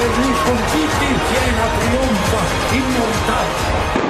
per gli sconfitti, Siena trionfa immortale.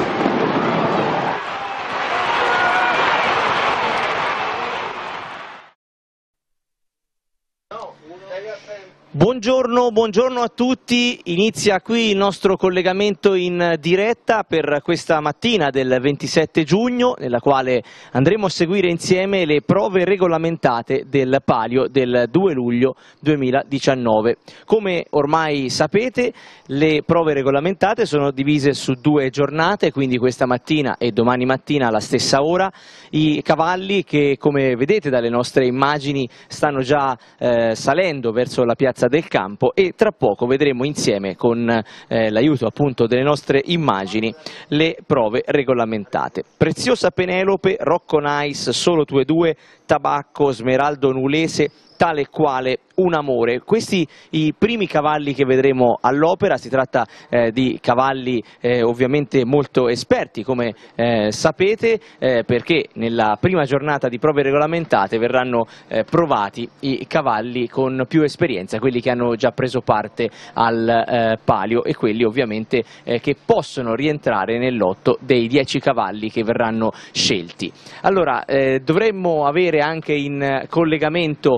Buongiorno a tutti, inizia qui il nostro collegamento in diretta per questa mattina del 27 giugno, nella quale andremo a seguire insieme le prove regolamentate del Palio del 2 luglio 2019. Come ormai sapete, le prove regolamentate sono divise su 2 giornate, quindi questa mattina e domani mattina alla stessa ora. I cavalli che, come vedete dalle nostre immagini, stanno già salendo verso la piazza del campo e tra poco vedremo insieme con l'aiuto appunto delle nostre immagini le prove regolamentate. Preziosa Penelope, Rocco Nice, Solo tu e due, Tabacco, Smeraldo Nulese, Tale e quale un amore. Questi i primi cavalli che vedremo all'opera. Si tratta di cavalli ovviamente molto esperti, come sapete, perché nella prima giornata di prove regolamentate verranno provati i cavalli con più esperienza, quelli che hanno già preso parte al palio e quelli ovviamente che possono rientrare nel lotto dei 10 cavalli che verranno scelti. Allora, dovremmo avere anche in collegamento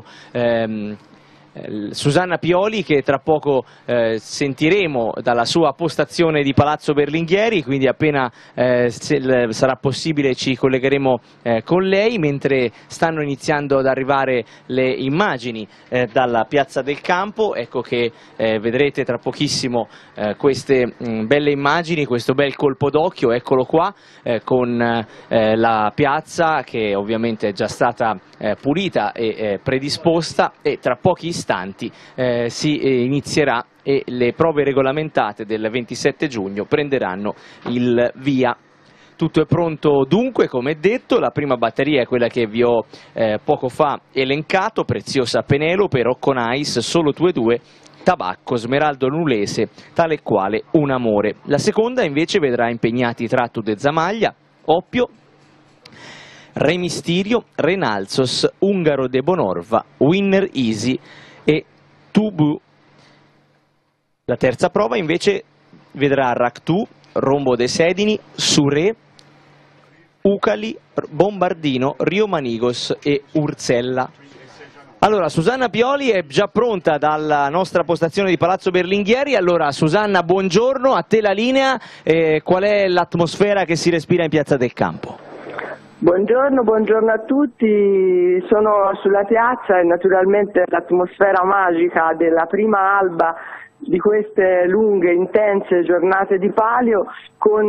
Susanna Pioli, che tra poco sentiremo dalla sua postazione di Palazzo Berlinghieri, quindi appena sarà possibile ci collegheremo con lei, mentre stanno iniziando ad arrivare le immagini dalla piazza del campo. Ecco che vedrete tra pochissimo queste belle immagini, questo bel colpo d'occhio, eccolo qua, con la piazza che ovviamente è già stata pulita e predisposta, e tra pochi istanti si inizierà e le prove regolamentate del 27 giugno prenderanno il via. Tutto è pronto dunque, come detto. La prima batteria è quella che vi ho poco fa elencato: Preziosa Penelope, Rocco Nice, Solo tu e due, Tabacco, Smeraldo Nulese, Tale e quale un amore. La seconda invece vedrà impegnati Tratto de Zamaglia, Oppio, Re Mysterio, Renalzos, Ungaro de Bonorva, Winner Easy e Tubu. La terza prova invece vedrà Ractu, Rombo de Sedini, Suré, Ucali, Bombardino, Rio Manigos e Urzella. Allora, Susanna Pioli è già pronta dalla nostra postazione di Palazzo Berlinghieri. Allora, Susanna, buongiorno, a te la linea. Qual è l'atmosfera che si respira in piazza del campo? Buongiorno a tutti, sono sulla piazza e naturalmente l'atmosfera magica della prima alba di queste lunghe, intense giornate di palio, con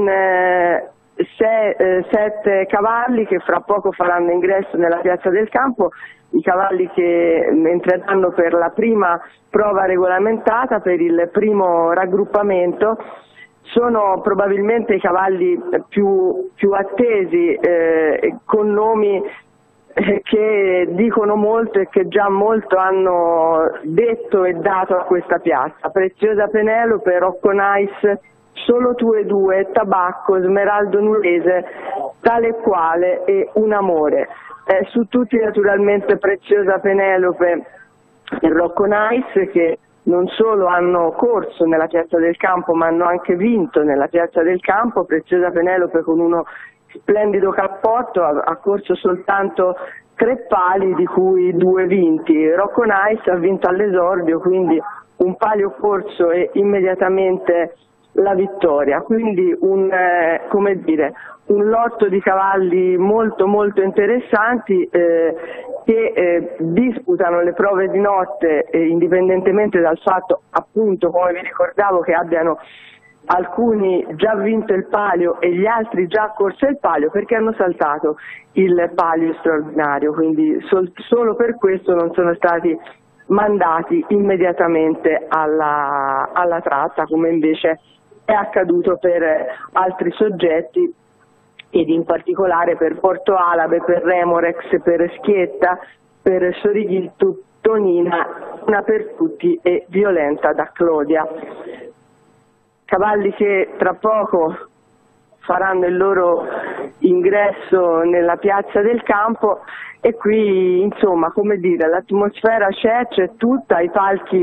7 cavalli che fra poco faranno ingresso nella piazza del campo, i cavalli che entreranno per la prima prova regolamentata, per il primo raggruppamento. Sono probabilmente i cavalli più attesi, con nomi che dicono molto e che già molto hanno detto e dato a questa piazza. Preziosa Penelope, Rocco Nice, Solo tu e due, Tabacco, Smeraldo Nulese, Tale e quale e un amore. Su tutti naturalmente Preziosa Penelope e Rocco Nice, che non solo hanno corso nella piazza del campo ma hanno anche vinto nella piazza del campo. Preziosa Penelope con uno splendido cappotto ha corso soltanto 3 pali, di cui 2 vinti. Rocco Nice ha vinto all'esordio, quindi un palio corso e immediatamente la vittoria, quindi un lotto di cavalli molto interessanti che disputano le prove di notte, indipendentemente dal fatto, appunto, come vi ricordavo, che abbiano alcuni già vinto il palio e gli altri già corso il palio, perché hanno saltato il palio straordinario, quindi solo per questo non sono stati mandati immediatamente alla tratta, come invece è accaduto per altri soggetti, ed in particolare per Porto Alabe, per Remorex, per Schietta, per Sorighittu, Tonina, Una per tutti e Violenta da Clodia. Cavalli che tra poco faranno il loro ingresso nella piazza del campo, e qui insomma, come dire, l'atmosfera c'è tutta, i palchi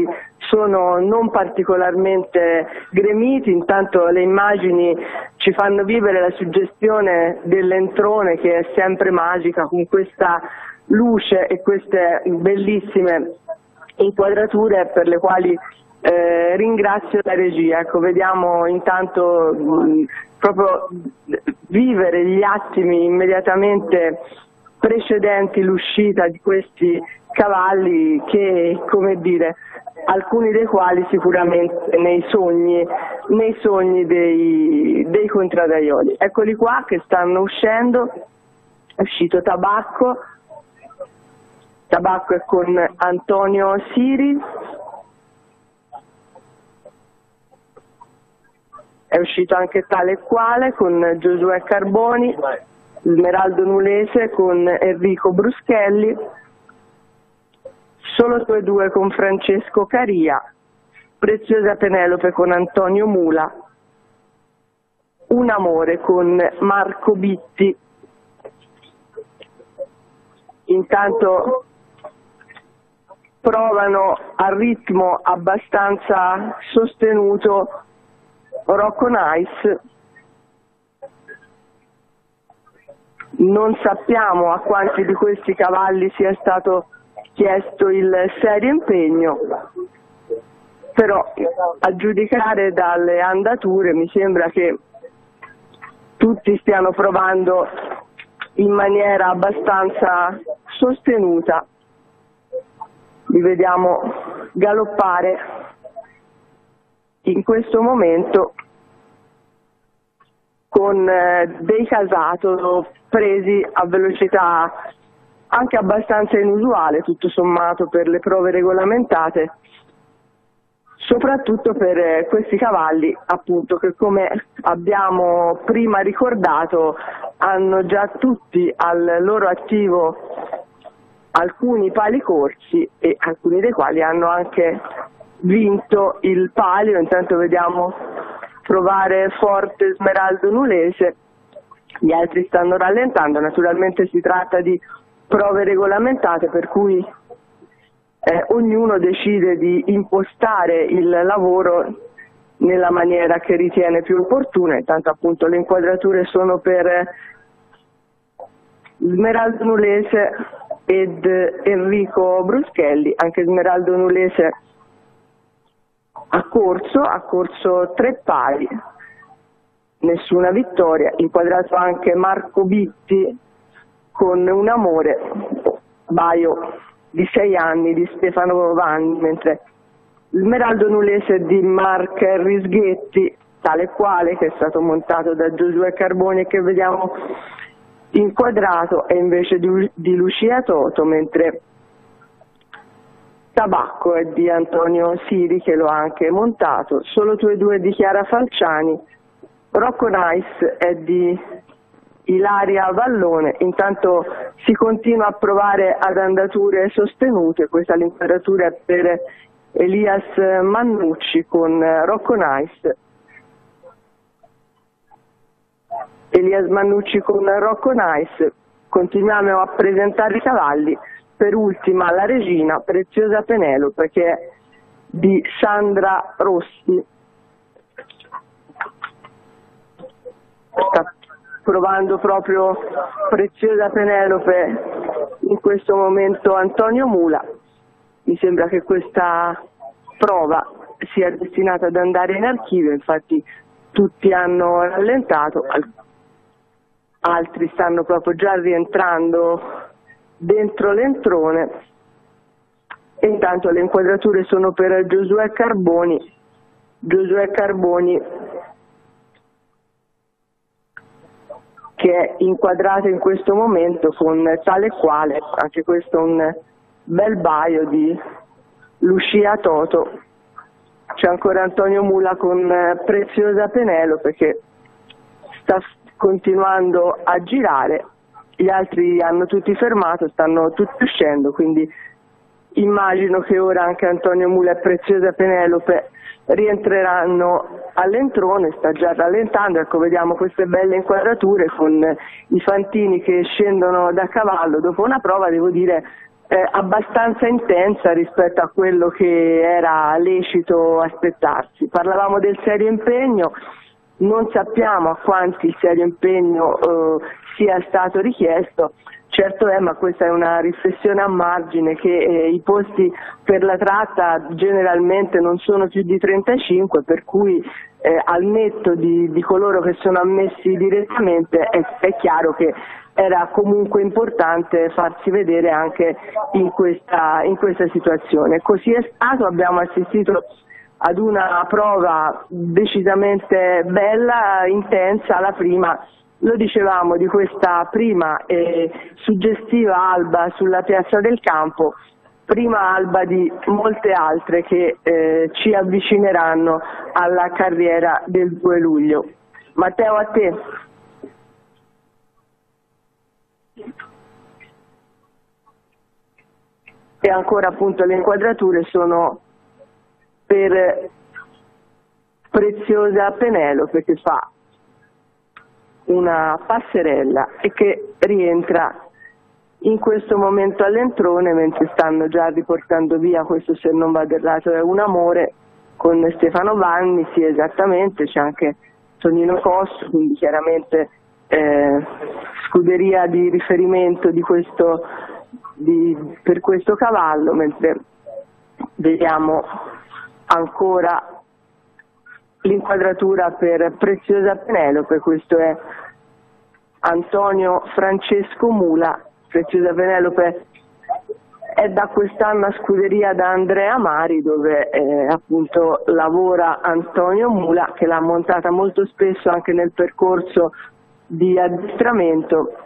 sono non particolarmente gremiti, intanto le immagini ci fanno vivere la suggestione dell'entrone che è sempre magica, con questa luce e queste bellissime inquadrature per le quali ringrazio la regia. Ecco, vediamo intanto proprio vivere gli attimi immediatamente precedenti l'uscita di questi cavalli che, come dire, alcuni dei quali sicuramente nei sogni dei contraddaioli. Eccoli qua che stanno uscendo, è uscito Tabacco è con Antonio Siri, è uscito anche Tale e Quale con Giosuè Carboni, Smeraldo Nulese con Enrico Bruschelli, Solo tu e due con Francesco Caria, Preziosa Penelope con Antonio Mula, Un amore con Marco Bitti. Intanto provano a ritmo abbastanza sostenuto Rocco Nice. Non sappiamo a quanti di questi cavalli sia stato chiesto il serio impegno, però a giudicare dalle andature mi sembra che tutti stiano provando in maniera abbastanza sostenuta. Li vediamo galoppare in questo momento con dei Casato presi a velocità anche abbastanza inusuale, tutto sommato, per le prove regolamentate, soprattutto per questi cavalli, appunto, che come abbiamo prima ricordato hanno già tutti al loro attivo alcuni pali corsi e alcuni dei quali hanno anche vinto il palio. Intanto vediamo provare forte Smeraldo Nulese, gli altri stanno rallentando, naturalmente si tratta di prove regolamentate per cui ognuno decide di impostare il lavoro nella maniera che ritiene più opportuna. Intanto appunto le inquadrature sono per Smeraldo Nulese ed Enrico Bruschelli. Anche Smeraldo Nulese ha corso 3 pari, nessuna vittoria. Inquadrato anche Marco Bitti con Un amore, baio di 6 anni di Stefano Vanni, mentre Smeraldo Nulese di Mark Risghetti, Tale e Quale, che è stato montato da Giosuè Carboni e che vediamo inquadrato, è invece di Lucia Toto, mentre Tabacco è di Antonio Siri, che lo ha anche montato. Solo tu e due di Chiara Falciani, Rocco Nice è di Ilaria Vallone. Intanto si continua a provare ad andature sostenute, questa l'inquadratura è per Elias Mannucci con Rocco Nice. Elias Mannucci con Rocco Nice. Continuiamo a presentare i cavalli, per ultima la regina Preziosa Penelope, che è di Sandra Rossi. Sta provando proprio Preziosa Penelope in questo momento Antonio Mula. Mi sembra che questa prova sia destinata ad andare in archivio, infatti tutti hanno rallentato, altri stanno proprio già rientrando dentro l'entrone. E intanto le inquadrature sono per Giosuè Carboni. Che è inquadrato in questo momento con Tale e Quale, anche questo un bel baio di Lucia Toto. C'è ancora Antonio Mula con Preziosa Penelope che sta continuando a girare, gli altri hanno tutti fermato, stanno tutti uscendo, quindi immagino che ora anche Antonio Mula e Preziosa Penelope rientreranno all'entrone. Sta già rallentando, ecco, vediamo queste belle inquadrature con i fantini che scendono da cavallo dopo una prova, devo dire, abbastanza intensa rispetto a quello che era lecito aspettarsi. Parlavamo del serio impegno, non sappiamo a quanti il serio impegno sia stato richiesto. Certo è, ma questa è una riflessione a margine, che i posti per la tratta generalmente non sono più di 35, per cui al netto di coloro che sono ammessi direttamente è chiaro che era comunque importante farsi vedere anche in questa situazione. Così è stato, abbiamo assistito ad una prova decisamente bella, intensa, la prima. Lo dicevamo, di questa prima e suggestiva alba sulla piazza del campo, prima alba di molte altre che ci avvicineranno alla carriera del 2 luglio. Matteo, a te. E ancora appunto le inquadrature sono per Preziosa Penelope, che fa una passerella e che rientra in questo momento all'entrone, mentre stanno già riportando via questo, se non vado errato, è un amore con Stefano Vanni. Sì, esattamente, c'è anche Tonino Costo, quindi chiaramente scuderia di riferimento per questo cavallo, mentre vediamo ancora l'inquadratura per Preziosa Penelope. Questo è Antonio Francesco Mula. Preziosa Penelope è da quest'anno a scuderia da Andrea Mari, dove appunto lavora Antonio Mula, che l'ha montata molto spesso anche nel percorso di addestramento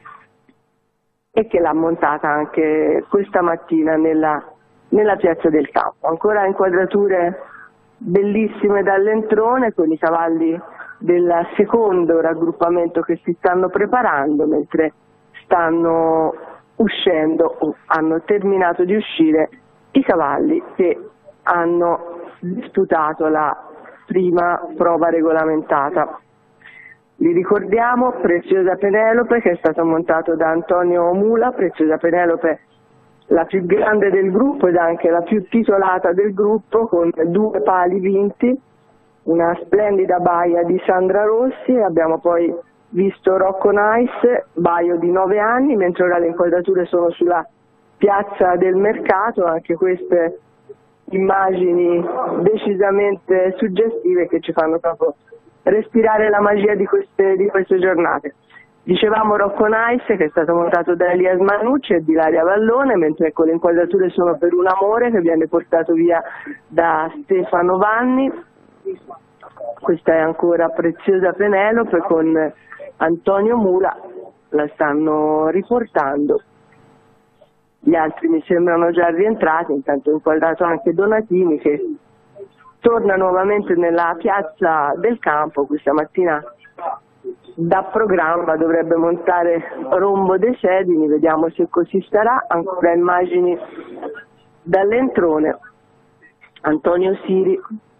e che l'ha montata anche questa mattina nella piazza del campo. Ancora inquadrature bellissime dall'entrone con i cavalli del secondo raggruppamento che si stanno preparando, mentre stanno uscendo o hanno terminato di uscire i cavalli che hanno disputato la prima prova regolamentata. Li ricordiamo: Preziosa Penelope, che è stato montato da Antonio Mula. Preziosa Penelope, la più grande del gruppo ed anche la più titolata del gruppo, con 2 pali vinti, una splendida baia di Sandra Rossi. Abbiamo poi visto Rocco Nice, baio di 9 anni, mentre ora le inquadrature sono sulla piazza del mercato. Anche queste immagini decisamente suggestive che ci fanno proprio respirare la magia di queste giornate. Dicevamo Rocco Nice, che è stato montato da Elias Manucci e di Ilaria Vallone, mentre ecco, le inquadrature sono per Un amore, che viene portato via da Stefano Vanni. Questa è ancora Preziosa Penelope con Antonio Mula, la stanno riportando. Gli altri mi sembrano già rientrati, intanto è inquadrato anche Donatini, che torna nuovamente nella piazza del campo. Questa mattina da programma dovrebbe montare Rombo dei Sedini, vediamo se così sarà. Ancora immagini dall'entrone. Antonio Siri,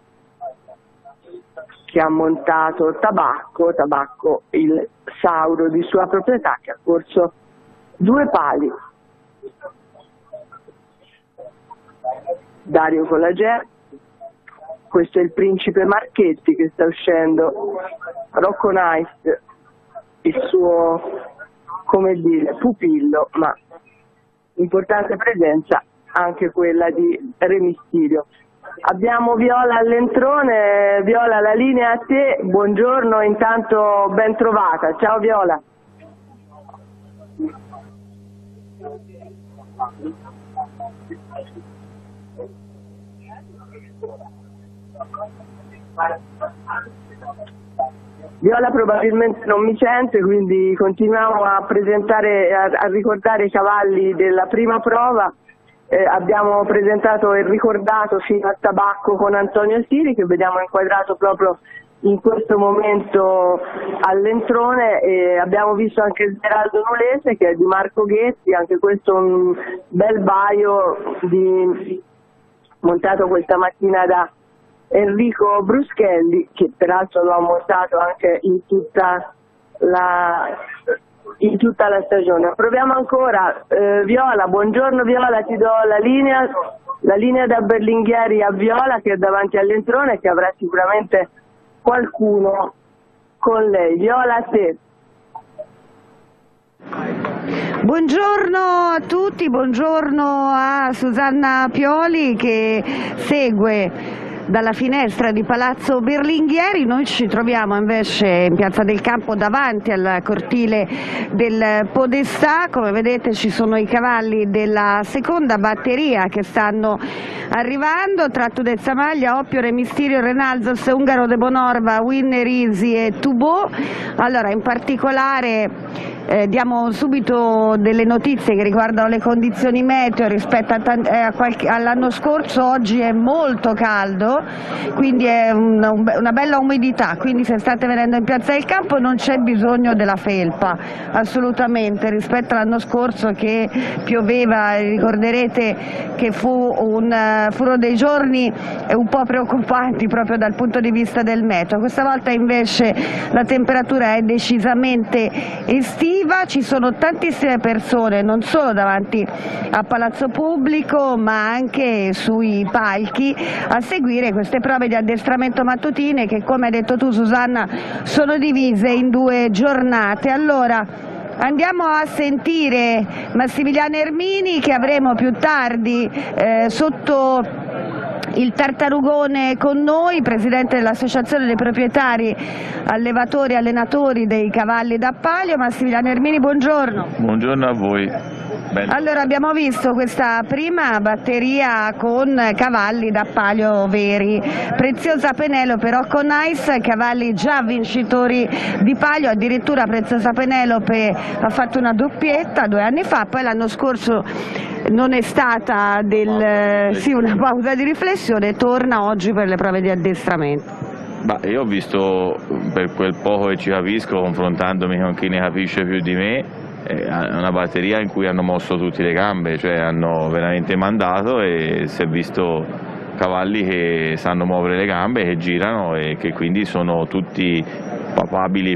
che ha montato Tabacco, il sauro di sua proprietà, che ha corso 2 pali. Dario Colagè, questo è il Principe Marchetti che sta uscendo. Rocco Nice, il suo, come dire, pupillo, ma importante presenza anche quella di Re Mysterio. Abbiamo Viola all'entrone. Viola, la linea a te. Buongiorno, intanto ben trovata. Ciao Viola. Viola probabilmente non mi sente, quindi continuiamo a presentare, a ricordare i cavalli della prima prova. Abbiamo presentato e ricordato fino a Tabacco con Antonio Siri, che vediamo inquadrato proprio in questo momento all'entrone, e abbiamo visto anche Smeraldo Nulese, che è di Marco Ghetti, anche questo un bel baio montato questa mattina da Enrico Bruschelli, che peraltro lo ha montato anche in tutta in tutta la stagione. Proviamo ancora, Viola, buongiorno Viola, ti do la linea da Berlinghieri a Viola che è davanti all'entrone e che avrà sicuramente qualcuno con lei. Viola, a te. Buongiorno a tutti, buongiorno a Susanna Pioli che segue dalla finestra di Palazzo Berlinghieri. Noi ci troviamo invece in Piazza del Campo davanti al cortile del Podestà. Come vedete ci sono i cavalli della seconda batteria che stanno arrivando: Tratto del Samaglia, Oppiore, Mysterio, Renalzos, Ungaro de Bonorva, Winner Easy e Tubò. Allora, in particolare diamo subito delle notizie che riguardano le condizioni meteo rispetto all'anno scorso. Oggi è molto caldo, quindi è una bella umidità, quindi se state venendo in Piazza del Campo non c'è bisogno della felpa, assolutamente, rispetto all'anno scorso che pioveva. Ricorderete che furono dei giorni un po' preoccupanti proprio dal punto di vista del meteo. Questa volta invece la temperatura è decisamente estiva. Ci sono tantissime persone non solo davanti a Palazzo Pubblico ma anche sui palchi a seguire queste prove di addestramento mattutine che, come hai detto tu Susanna, sono divise in 2 giornate. Allora andiamo a sentire Massimiliano Ermini che avremo più tardi sotto il Tartarugone con noi, presidente dell'Associazione dei proprietari, allevatori e allenatori dei cavalli da palio. Massimiliano Ermini, buongiorno. Buongiorno a voi. Allora, abbiamo visto questa prima batteria con cavalli da palio veri, Preziosa Penelope, Rocco Nice, cavalli già vincitori di palio, addirittura Preziosa Penelope ha fatto una doppietta 2 anni fa, poi l'anno scorso non è stata una pausa di riflessione, torna oggi per le prove di addestramento. Io ho visto, per quel poco che ci capisco, confrontandomi con chi ne capisce più di me, una batteria in cui hanno mosso tutte le gambe, cioè hanno veramente mandato, e si è visto cavalli che sanno muovere le gambe, che girano e che quindi sono tutti papabili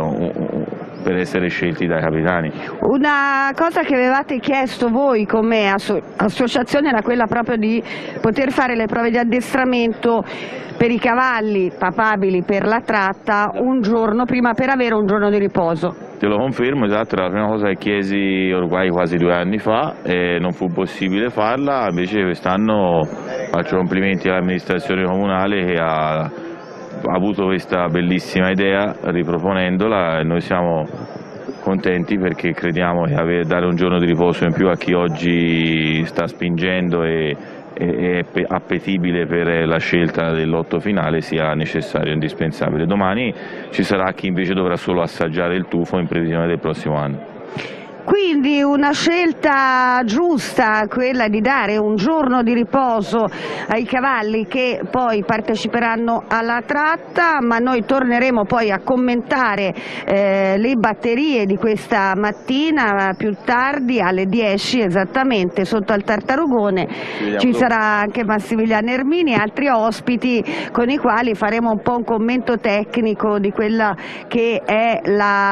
per essere scelti dai capitani. Una cosa che avevate chiesto voi come associazione era quella proprio di poter fare le prove di addestramento per i cavalli papabili per la tratta un giorno prima, per avere un giorno di riposo. Te lo confermo, esatto, era la prima cosa che chiesi ormai quasi 2 anni fa e non fu possibile farla, invece quest'anno faccio complimenti all'amministrazione comunale che ha avuto questa bellissima idea riproponendola, e noi siamo contenti perché crediamo che dare un giorno di riposo in più a chi oggi sta spingendo e è appetibile per la scelta del lotto finale sia necessario e indispensabile. Domani ci sarà chi invece dovrà solo assaggiare il tufo in previsione del prossimo anno. Quindi una scelta giusta, quella di dare un giorno di riposo ai cavalli che poi parteciperanno alla tratta, ma noi torneremo poi a commentare le batterie di questa mattina più tardi alle 10 esattamente sotto al Tartarugone. Ci sarà anche Massimiliano Ermini e altri ospiti con i quali faremo un po' un commento tecnico di quella che è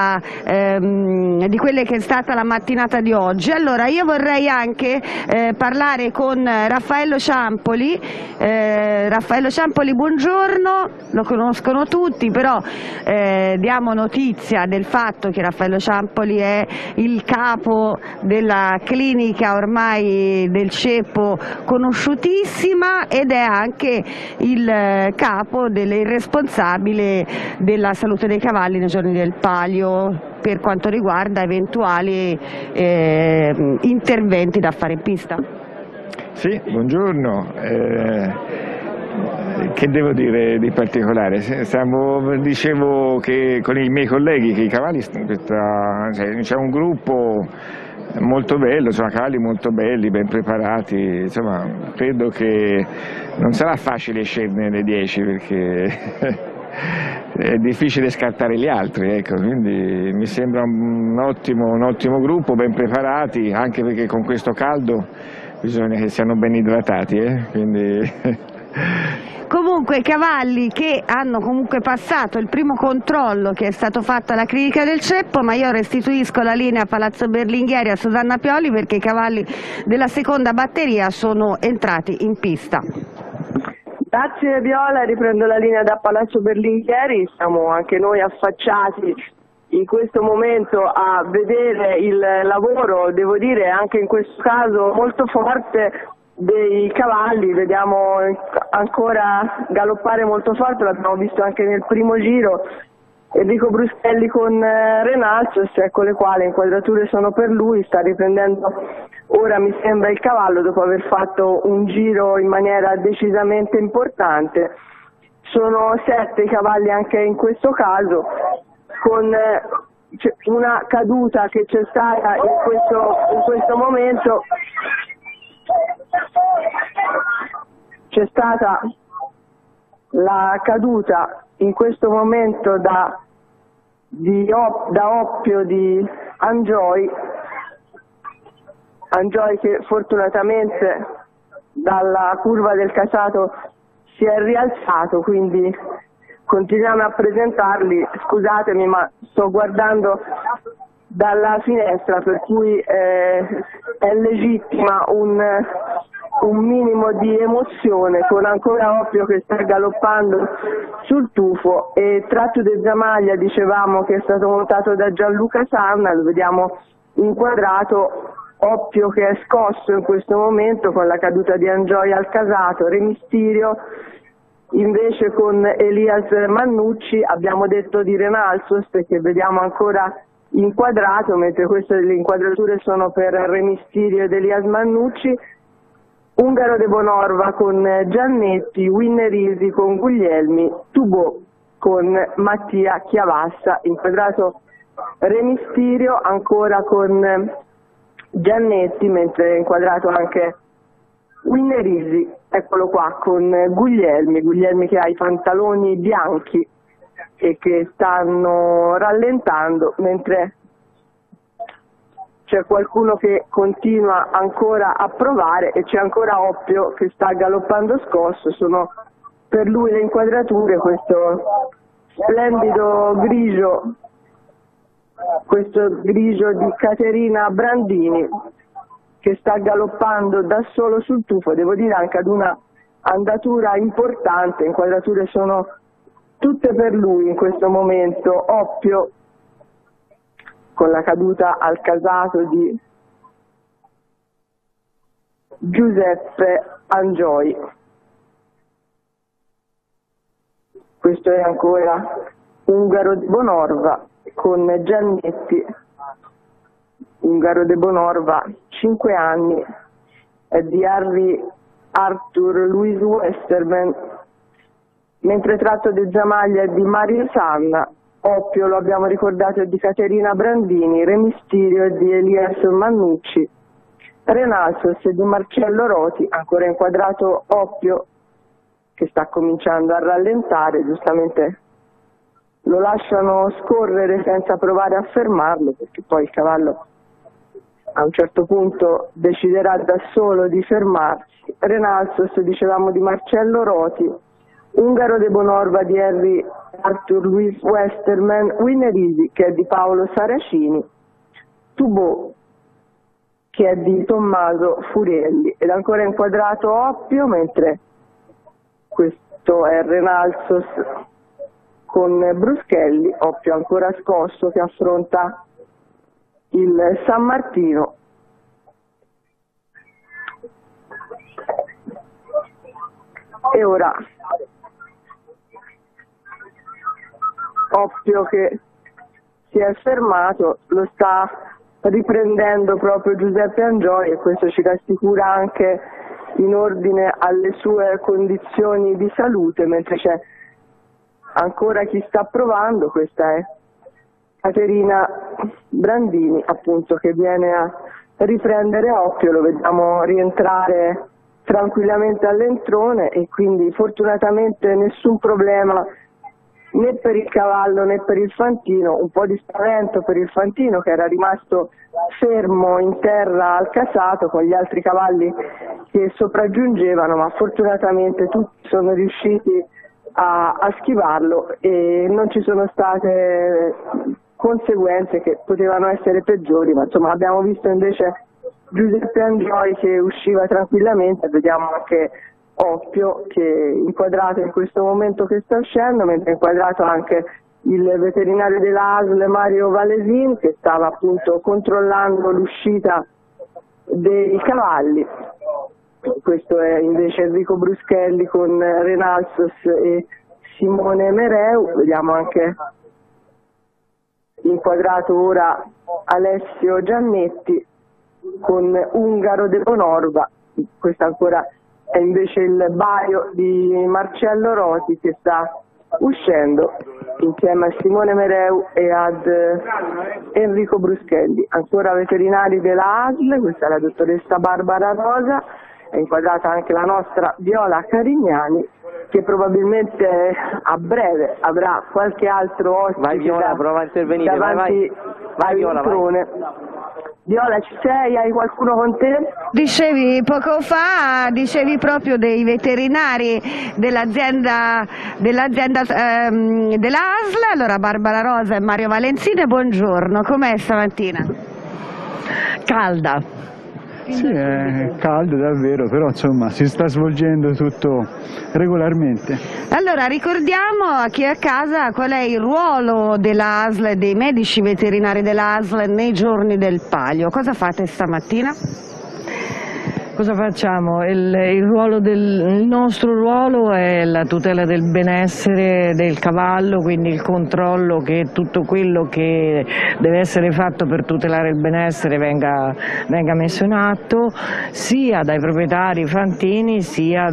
di quelle che è stata la mattinata di oggi. Allora io vorrei anche parlare con Raffaello Ciampoli. Raffaello Ciampoli, buongiorno, lo conoscono tutti, però diamo notizia del fatto che Raffaello Ciampoli è il capo della clinica ormai del ceppo conosciutissima ed è anche il capo il responsabile della salute dei cavalli nei giorni del palio per quanto riguarda eventuali interventi da fare in pista. Sì, buongiorno. Che devo dire di particolare? Dicevo che con i miei colleghi che i cavalli, c'è un gruppo molto bello, sono cavalli molto belli, ben preparati, insomma credo che non sarà facile sceglierne le 10 perché è difficile scartare gli altri, ecco, quindi mi sembra un ottimo gruppo, ben preparati, anche perché con questo caldo bisogna che siano ben idratati, quindi... Comunque Comunque cavalli che hanno comunque passato il primo controllo che è stato fatto alla clinica del Ceppo, ma io restituisco la linea a Palazzo Berlinghieri a Susanna Pioli perché i cavalli della seconda batteria sono entrati in pista. Grazie Viola, riprendo la linea da Palazzo Berlinghieri, siamo anche noi affacciati in questo momento a vedere il lavoro, devo dire anche in questo caso molto forte dei cavalli, vediamo ancora galoppare molto forte, l'abbiamo visto anche nel primo giro, Enrico Bruschelli con Renalzos, ecco le quali inquadrature sono per lui, sta riprendendo ora mi sembra il cavallo dopo aver fatto un giro in maniera decisamente importante. Sono 7 i cavalli anche in questo caso, con una caduta che c'è stata in questo momento, c'è stata la caduta in questo momento da Oppio di Angioi che fortunatamente dalla curva del Casato si è rialzato, quindi continuiamo a presentarli, scusatemi ma sto guardando dalla finestra per cui è legittima un minimo di emozione, con ancora Oppio che sta galoppando sul tufo e Tratto de Zamaglia dicevamo che è stato montato da Gianluca Sanna, lo vediamo inquadrato, Oppio che è scosso in questo momento con la caduta di Angioi al Casato, Remistirio invece con Elias Mannucci, abbiamo detto di Renalzos che vediamo ancora inquadrato, mentre queste le inquadrature sono per Remistirio ed Elias Mannucci, Ungaro de Bonorva con Giannetti, Winnerisi con Guglielmi, Tubò con Mattia Chiavassa, inquadrato Remistirio ancora con Giannetti, mentre è inquadrato anche Winnerisi, eccolo qua, con Guglielmi che ha i pantaloni bianchi e che stanno rallentando, mentre c'è qualcuno che continua ancora a provare e c'è ancora Oppio che sta galoppando scosso, sono per lui le inquadrature, questo splendido grigio, di Caterina Brandini che sta galoppando da solo sul tufo, devo dire anche ad una andatura importante, inquadrature sono tutte per lui in questo momento, Oppio con la caduta al Casato di Giuseppe Angioi. Questo è ancora Ungaro de Bonorva con Giannetti, Ungaro de Bonorva, 5 anni, è di Harry Arthur Louis Westerman, mentre Tratto de Zamaglia è di Mario Sanna, Oppio, lo abbiamo ricordato, è di Caterina Brandini, Remistirio è di Elias Mannucci, Renalzos è di Marcello Roti, ancora inquadrato Oppio che sta cominciando a rallentare, giustamente lo lasciano scorrere senza provare a fermarlo perché poi il cavallo a un certo punto deciderà da solo di fermarsi. Renalzos dicevamo di Marcello Roti, Ungaro de Bonorva di Harry Arthur Louis Westerman, Winnerisi che è di Paolo Saracini, Tubò che è di Tommaso Furielli ed ancora inquadrato Oppio, mentre questo è Renalzos con Bruschelli, Oppio ancora scosso che affronta il San Martino. E ora Oppio che si è fermato, lo sta riprendendo proprio Giuseppe Angioi e questo ci rassicura anche in ordine alle sue condizioni di salute, mentre c'è ancora chi sta provando, questa è Caterina Brandini appunto che viene a riprendere Oppio, lo vediamo rientrare tranquillamente all'entrone e quindi fortunatamente nessun problema né per il cavallo né per il fantino, un po' di spavento per il fantino che era rimasto fermo in terra al casato con gli altri cavalli che sopraggiungevano, ma fortunatamente tutti sono riusciti a schivarlo e non ci sono state conseguenze che potevano essere peggiori, ma insomma abbiamo visto invece Giuseppe Angioi che usciva tranquillamente, vediamo anche Oppio che è inquadrato in questo momento che sta uscendo, mentre è inquadrato anche il veterinario della ASL Mario Valesin che stava appunto controllando l'uscita dei cavalli. Questo è invece Enrico Bruschelli con Renalsos e Simone Mereu, vediamo anche inquadrato ora Alessio Giannetti con Ungaro de Bonorva, questo ancora è invece il Baio di Marcello Roti che sta uscendo insieme a Simone Mereu e ad Enrico Bruschelli. Ancora veterinari della ASL, questa è la dottoressa Barbara Rosa, è inquadrata anche la nostra Viola Carignani che probabilmente a breve avrà qualche altro ospite. Vai Viola, prova a intervenire, davanti vai Viola, vai. Viola, ci sei? Hai qualcuno con te? Dicevi poco fa, proprio dei veterinari dell'azienda dell'ASL, allora Barbara Rosa e Mario Valenzini, buongiorno, com'è stamattina? Calda. Sì, è caldo davvero, però insomma si sta svolgendo tutto regolarmente. Allora ricordiamo a chi è a casa qual è il ruolo dell'ASL e dei medici veterinari dell'ASL nei giorni del Palio. Cosa fate stamattina? Cosa facciamo? Il nostro ruolo è la tutela del benessere del cavallo, quindi il controllo che tutto quello che deve essere fatto per tutelare il benessere venga messo in atto sia dai proprietari fantini sia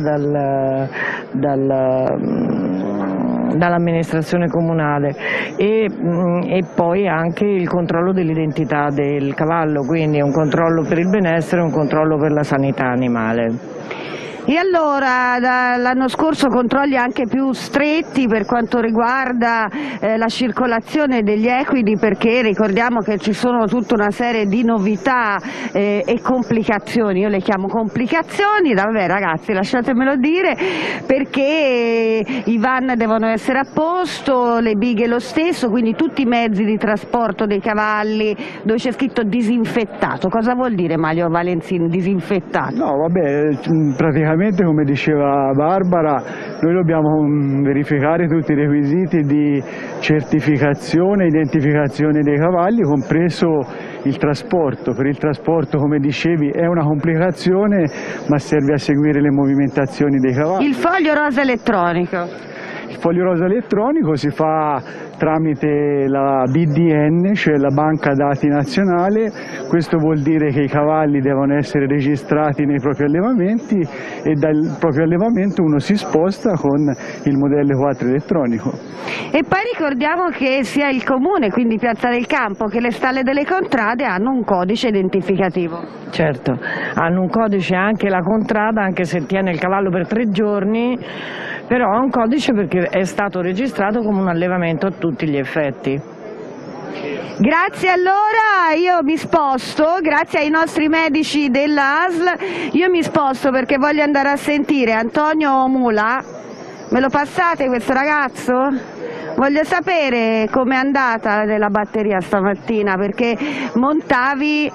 dall'amministrazione comunale e poi anche il controllo dell'identità del cavallo, quindi un controllo per il benessere e un controllo per la sanità animale. E allora dall'anno scorso controlli anche più stretti per quanto riguarda la circolazione degli equidi, perché ricordiamo che ci sono tutta una serie di novità e complicazioni, io le chiamo complicazioni, vabbè ragazzi lasciatemelo dire, perché i van devono essere a posto, le bighe lo stesso, quindi tutti i mezzi di trasporto dei cavalli dove c'è scritto disinfettato. Cosa vuol dire Mario Valenzini disinfettato? No vabbè, praticamente come diceva Barbara, noi dobbiamo verificare tutti i requisiti di certificazione e identificazione dei cavalli, compreso il trasporto. Per il trasporto, come dicevi, è una complicazione, ma serve a seguire le movimentazioni dei cavalli. Il foglio rosa elettronico. Il foglio rosa elettronico si fa tramite la BDN, cioè la banca dati nazionale. Questo vuol dire che i cavalli devono essere registrati nei propri allevamenti e dal proprio allevamento uno si sposta con il modello 4 elettronico. E poi ricordiamo che sia il comune, quindi Piazza del Campo, che le stalle delle contrade hanno un codice identificativo. Certo, hanno un codice anche la contrada, anche se tiene il cavallo per 3 giorni, però ha un codice perché è stato registrato come un allevamento a tutti gli effetti. Grazie, allora io mi sposto, grazie ai nostri medici dell'ASL, io mi sposto perché voglio andare a sentire Antonio Mula. Me lo passate questo ragazzo? Voglio sapere com'è andata la batteria stamattina, perché montavi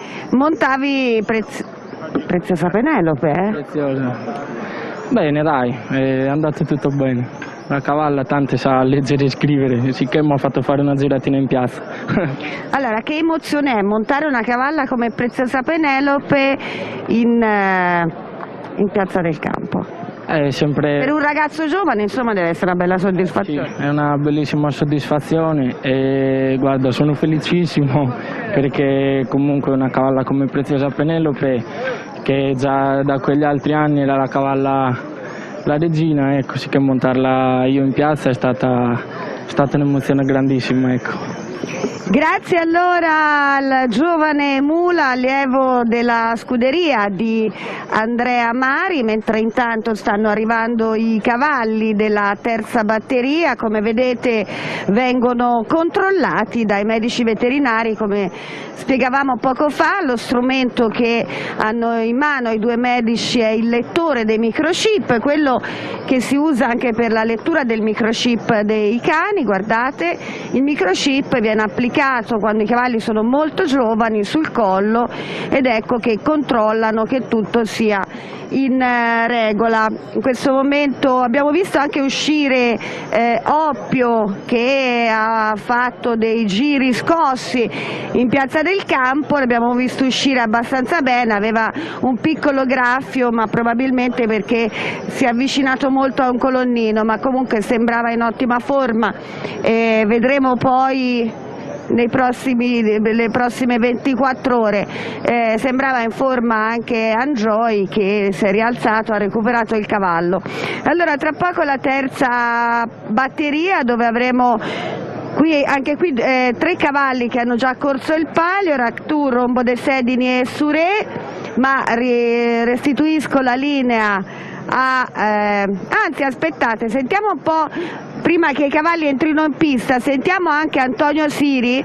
Preziosa Penelope, Preziosa. Bene dai, è andato tutto bene. La cavalla tanto sa leggere e scrivere, sicché mi ha fatto fare una giratina in piazza. Allora, che emozione è montare una cavalla come Preziosa Penelope in Piazza del Campo? Sempre... Per un ragazzo giovane insomma deve essere una bella soddisfazione. Sì, è una bellissima soddisfazione e guarda, sono felicissimo perché comunque una cavalla come Preziosa Penelope, che già da quegli altri anni era la cavalla la regina, ecco, sì, che montarla io in piazza è stata un'emozione grandissima, ecco. Grazie allora al giovane Mula, allievo della scuderia di Andrea Mari, mentre intanto stanno arrivando i cavalli della terza batteria. Come vedete vengono controllati dai medici veterinari, come spiegavamo poco fa. Lo strumento che hanno in mano i due medici è il lettore dei microchip, quello che si usa anche per la lettura del microchip dei cani. Guardate, il microchip viene applicato quando i cavalli sono molto giovani sul collo, ed ecco che controllano che tutto sia in regola. In questo momento abbiamo visto anche uscire Oppio, che ha fatto dei giri scossi in piazza del campo, l'abbiamo visto uscire abbastanza bene, aveva un piccolo graffio, ma probabilmente perché si è avvicinato molto a un colonnino, ma comunque sembrava in ottima forma. Vedremo poi le prossime 24 ore. Sembrava in forma anche Enjoy, che si è rialzato, ha recuperato il cavallo. Allora tra poco la terza batteria, dove avremo anche qui 3 cavalli che hanno già corso il palio: Ractu, Rombo de Sedini e Suré, ma restituisco la linea anzi aspettate, sentiamo un po', prima che i cavalli entrino in pista, sentiamo anche Antonio Siri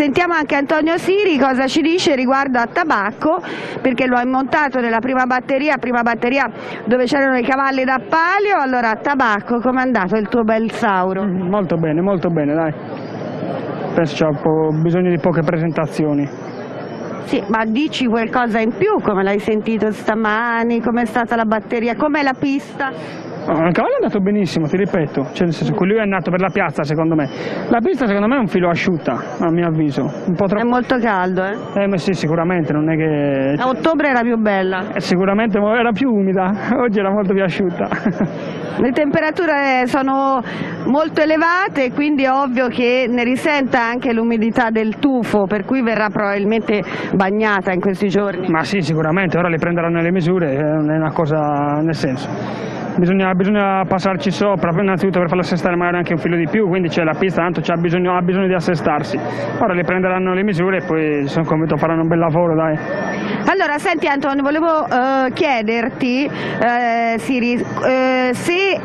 cosa ci dice riguardo a Tabacco, perché lo ha montato nella prima batteria dove c'erano i cavalli da palio. Allora Tabacco, com'è andato il tuo bel Sauro? Molto bene, dai. Penso c'ha bisogno di poche presentazioni. Sì, ma dici qualcosa in più, come l'hai sentito stamani, com'è stata la batteria, com'è la pista? Il cavallo è andato benissimo, ti ripeto, cioè nel senso che lui è andato per la piazza, secondo me. La pista secondo me è un filo asciutta, a mio avviso. Un po' troppo... È molto caldo, ma sì, sicuramente, non è che... A ottobre era più bella. Sicuramente era più umida, oggi era molto più asciutta. Le temperature sono molto elevate, quindi è ovvio che ne risenta anche l'umidità del tufo, per cui verrà probabilmente bagnata in questi giorni. Ma sì, sicuramente, ora le prenderanno le misure, non è una cosa, nel senso... Bisogna passarci sopra, innanzitutto per farlo assestare magari anche un filo di più, quindi la pista tanto ha bisogno di assestarsi. Ora le prenderanno le misure e poi sono convinto faranno un bel lavoro, dai. Allora, senti Antonio, volevo chiederti, Siri, se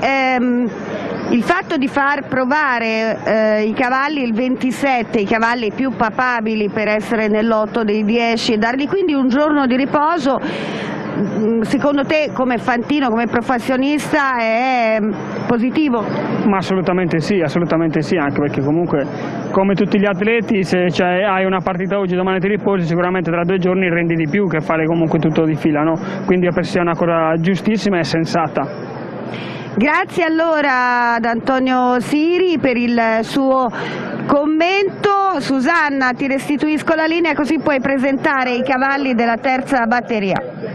il fatto di far provare i cavalli il 27, i cavalli più papabili per essere nell'otto dei 10, e dargli quindi un giorno di riposo, secondo te come fantino, come professionista è positivo? Ma assolutamente sì, anche perché comunque come tutti gli atleti, se hai una partita oggi, domani ti riposi, sicuramente tra 2 giorni rendi di più che fare comunque tutto di fila, no? Quindi io penso sia una cosa giustissima e sensata. Grazie allora ad Antonio Siri per il suo commento. Susanna, ti restituisco la linea così puoi presentare i cavalli della terza batteria.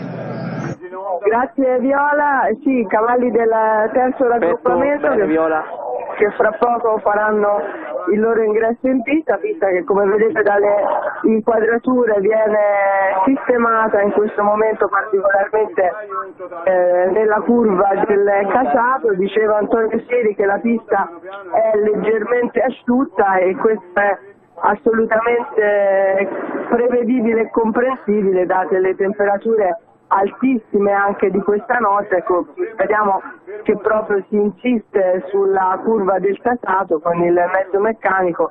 Grazie Viola, sì, i cavalli del terzo raggruppamento che fra poco faranno il loro ingresso in pista che come vedete dalle inquadrature viene sistemata in questo momento particolarmente nella curva del casato. Diceva Antonio Siri che la pista è leggermente asciutta e questo è assolutamente prevedibile e comprensibile date le temperature altissime anche di questa notte. Ecco, vediamo che proprio si insiste sulla curva del casato con il mezzo meccanico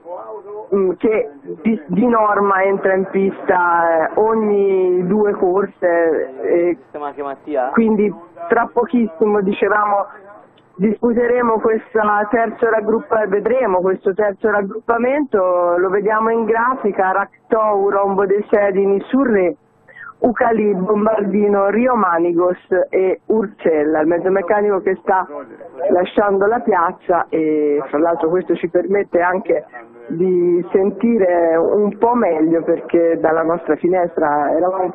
che di norma entra in pista ogni 2 corse, quindi tra pochissimo dicevamo disputeremo vedremo questo terzo raggruppamento. Lo vediamo in grafica: Ractou, Rombo de Sedini, Surré, Ucalì, Bombardino, Rio Manigos e Urcella, il mezzo meccanico che sta lasciando la piazza, e fra l'altro questo ci permette anche di sentire un po' meglio perché dalla nostra finestra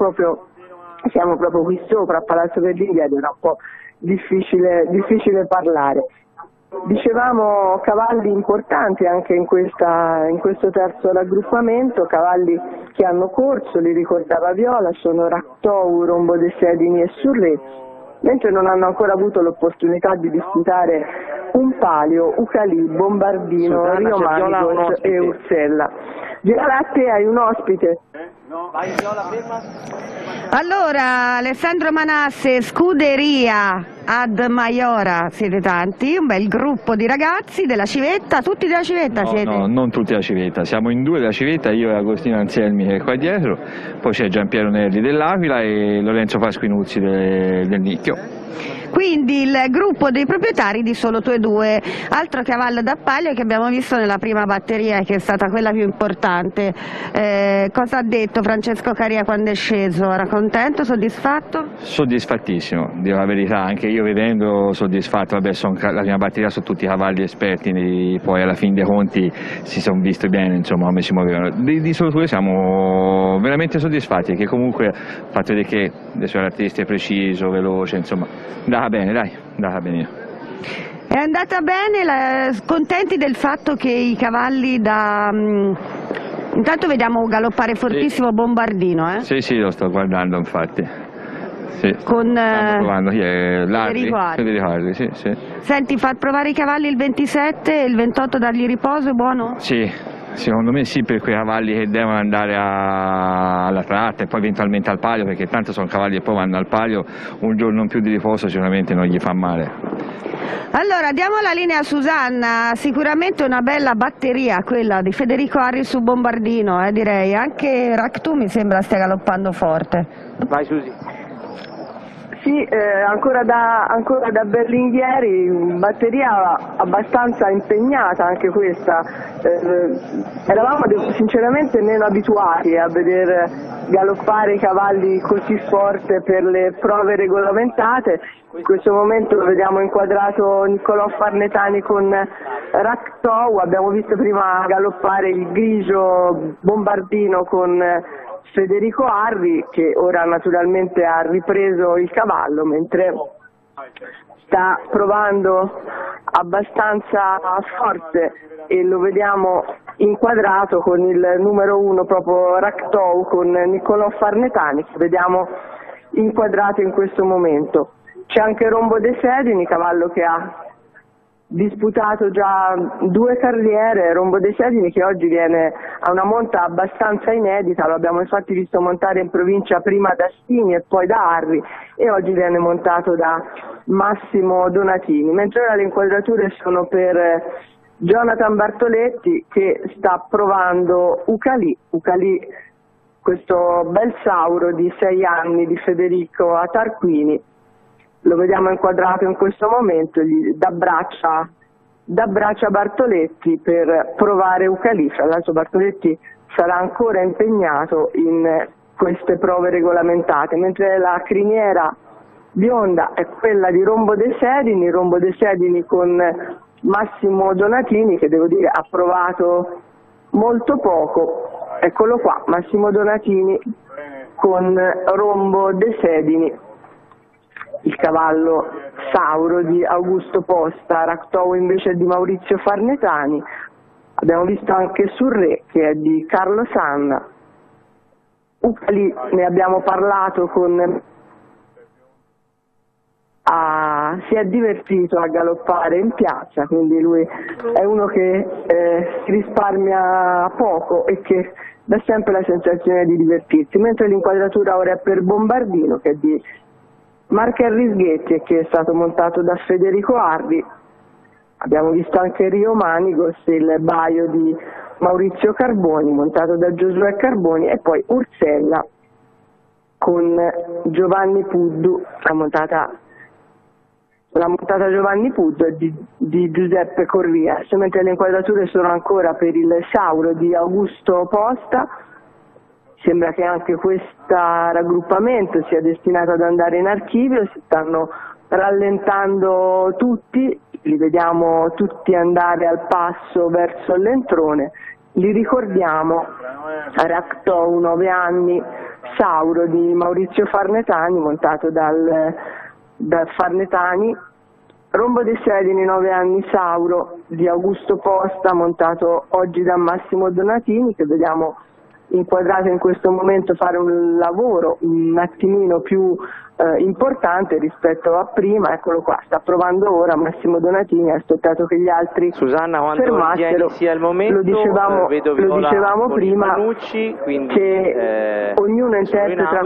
siamo proprio qui sopra a Palazzo Berlinghieri, era un po' difficile parlare. Dicevamo cavalli importanti anche in questo terzo raggruppamento, cavalli che hanno corso, li ricordava Viola, sono Ractou, Rombo de Sedini e Surré, mentre non hanno ancora avuto l'opportunità di disputare un palio Ucalì, Bombardino, Rio Manigos e Urcella. Viola, a te hai un ospite. Vai Viola, ferma. Allora, Alessandro Manasse, Scuderia Ad Maiora, siete tanti, un bel gruppo di ragazzi della Civetta, tutti della Civetta No, siete? no, non tutti della Civetta, siamo in 2 della Civetta, io e Agostino Anselmi che è qua dietro, poi c'è Giampiero Nerli dell'Aquila e Lorenzo Pasquinuzzi del Nicchio. Quindi il gruppo dei proprietari di Solo Tu e Due, altro cavallo d'appaglio che abbiamo visto nella prima batteria, che è stata quella più importante. Cosa ha detto Francesco Caria quando è sceso? Era contento, soddisfatto? Soddisfattissimo, dico la verità, anche io vedendo soddisfatto, vabbè, la prima batteria sono tutti cavalli esperti, poi alla fin dei conti si sono visti bene, insomma, come si muovevano. Di Solo Tu siamo veramente soddisfatti, perché comunque il fatto di che adesso l'artista è preciso, veloce, insomma, andava bene, dai, andava bene. È andata bene, contenti del fatto che i cavalli da... Intanto vediamo galoppare fortissimo Bombardino, eh? Sì, lo sto guardando infatti. Sì. Con provando, chi è? Federico Hardy, sì. Senti, far provare i cavalli il 27 e il 28 dargli riposo, è buono? Sì, secondo me sì, per quei cavalli che devono andare alla tratta e poi eventualmente al palio, perché tanto sono cavalli che poi vanno al palio, un giorno in più di riposo sicuramente non gli fa male. Allora, diamo la linea a Susanna, sicuramente una bella batteria quella di Federico Hardy su Bombardino, direi, anche Ractu mi sembra stia galoppando forte. Vai Susi. Sì, ancora da Berlinghieri, batteria abbastanza impegnata anche questa. Eravamo sinceramente meno abituati a vedere galoppare i cavalli così forte per le prove regolamentate. In questo momento vediamo inquadrato Niccolò Farnetani con Ractou, abbiamo visto prima galoppare il grigio Bombardino con Federico Hardy, che ora naturalmente ha ripreso il cavallo mentre sta provando abbastanza forte, e lo vediamo inquadrato con il numero 1 proprio Ractou con Niccolò Farnetani, che vediamo inquadrato in questo momento. C'è anche Rombo De Sedini, cavallo che ha disputato già 2 carriere, Rombo De Sedini, che oggi viene a una monta abbastanza inedita, lo abbiamo infatti visto montare in provincia prima da Stini e poi da Arri, e oggi viene montato da Massimo Donatini, mentre ora le inquadrature sono per Jonathan Bartoletti, che sta provando Ucalì, questo bel sauro di 6 anni di Federico Atarquini. Lo vediamo inquadrato in questo momento, gli dà braccia Bartoletti per provare Ucalì. Fra l'altro Bartoletti sarà ancora impegnato in queste prove regolamentate, mentre la criniera bionda è quella di Rombo De Sedini con Massimo Donatini, che devo dire ha provato molto poco. Eccolo qua, Massimo Donatini con Rombo De Sedini, il cavallo sauro di Augusto Posta. Ractou invece di Maurizio Farnetani. Abbiamo visto anche Surré, che è di Carlo Sanna. Ucalì ne abbiamo parlato si è divertito a galoppare in piazza, quindi lui è uno che si risparmia poco e che dà sempre la sensazione di divertirsi, mentre l'inquadratura ora è per Bombardino, che è di Marco Risghetti e che è stato montato da Federico Hardy. Abbiamo visto anche Rio Manigos, il baio di Maurizio Carboni, montato da Giosuè Carboni, e poi Ursella con Giovanni Puddu, la montata Giovanni Puddu è di Giuseppe Corria, mentre le inquadrature sono ancora per il Sauro di Augusto Posta. Sembra che anche questo raggruppamento sia destinato ad andare in archivio, si stanno rallentando tutti, li vediamo tutti andare al passo verso l'entrone. Li ricordiamo: Ractou 9 anni, Sauro di Maurizio Farnetani, montato dal Farnetani. Rombo De Sedini 9 anni, Sauro di Augusto Posta, montato oggi da Massimo Donatini, che vediamo inquadrato in questo momento fare un lavoro un attimino più importante rispetto a prima. Eccolo qua, sta provando ora Massimo Donatini, ha aspettato che gli altri Susanna, quando fermassero. sia il momento, lo dicevamo prima Manucci, quindi, che ognuno interpreta